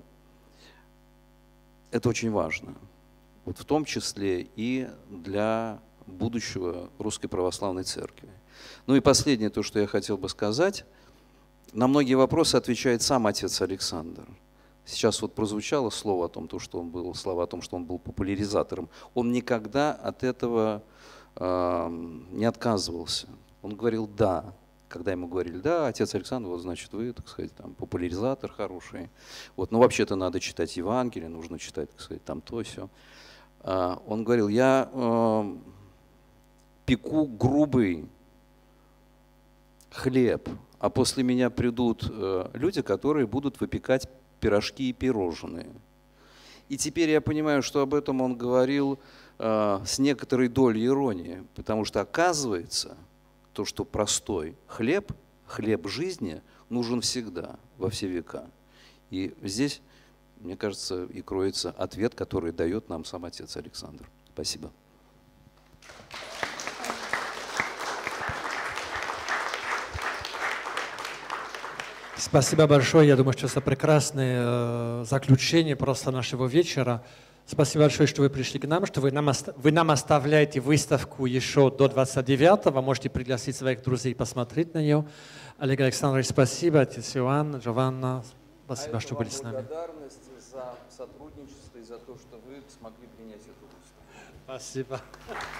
это очень важно. Вот в том числе и для будущего Русской Православной Церкви. Ну и последнее, то, что я хотел бы сказать. На многие вопросы отвечает сам отец Александр. Сейчас вот прозвучало слово о том, что он был, слова о том, что он был популяризатором. Он никогда от этого э, не отказывался. Он говорил «да». Когда ему говорили «да, отец Александр, вот значит вы, так сказать, там, популяризатор хороший». Вот, ну вообще-то надо читать Евангелие, нужно читать, так сказать, там то сё. Он говорил, я э, пеку грубый хлеб, а после меня придут э, люди, которые будут выпекать пирожки и пирожные. И теперь я понимаю, что об этом он говорил э, с некоторой долей иронии, потому что оказывается, то, что простой хлеб, хлеб жизни нужен всегда, во все века. И здесь, мне кажется, и кроется ответ, который дает нам сам отец Александр. Спасибо. Спасибо большое. Я думаю, что это прекрасное э, заключение просто нашего вечера. Спасибо большое, что вы пришли к нам, что вы нам, вы нам оставляете выставку еще до двадцать девятого. Можете пригласить своих друзей посмотреть на нее. Олег Александрович, спасибо. Отец Иоанн, Джованна, спасибо, а что были с нами. Благодарность за сотрудничество и за то, что вы смогли принять эту выставку. Спасибо.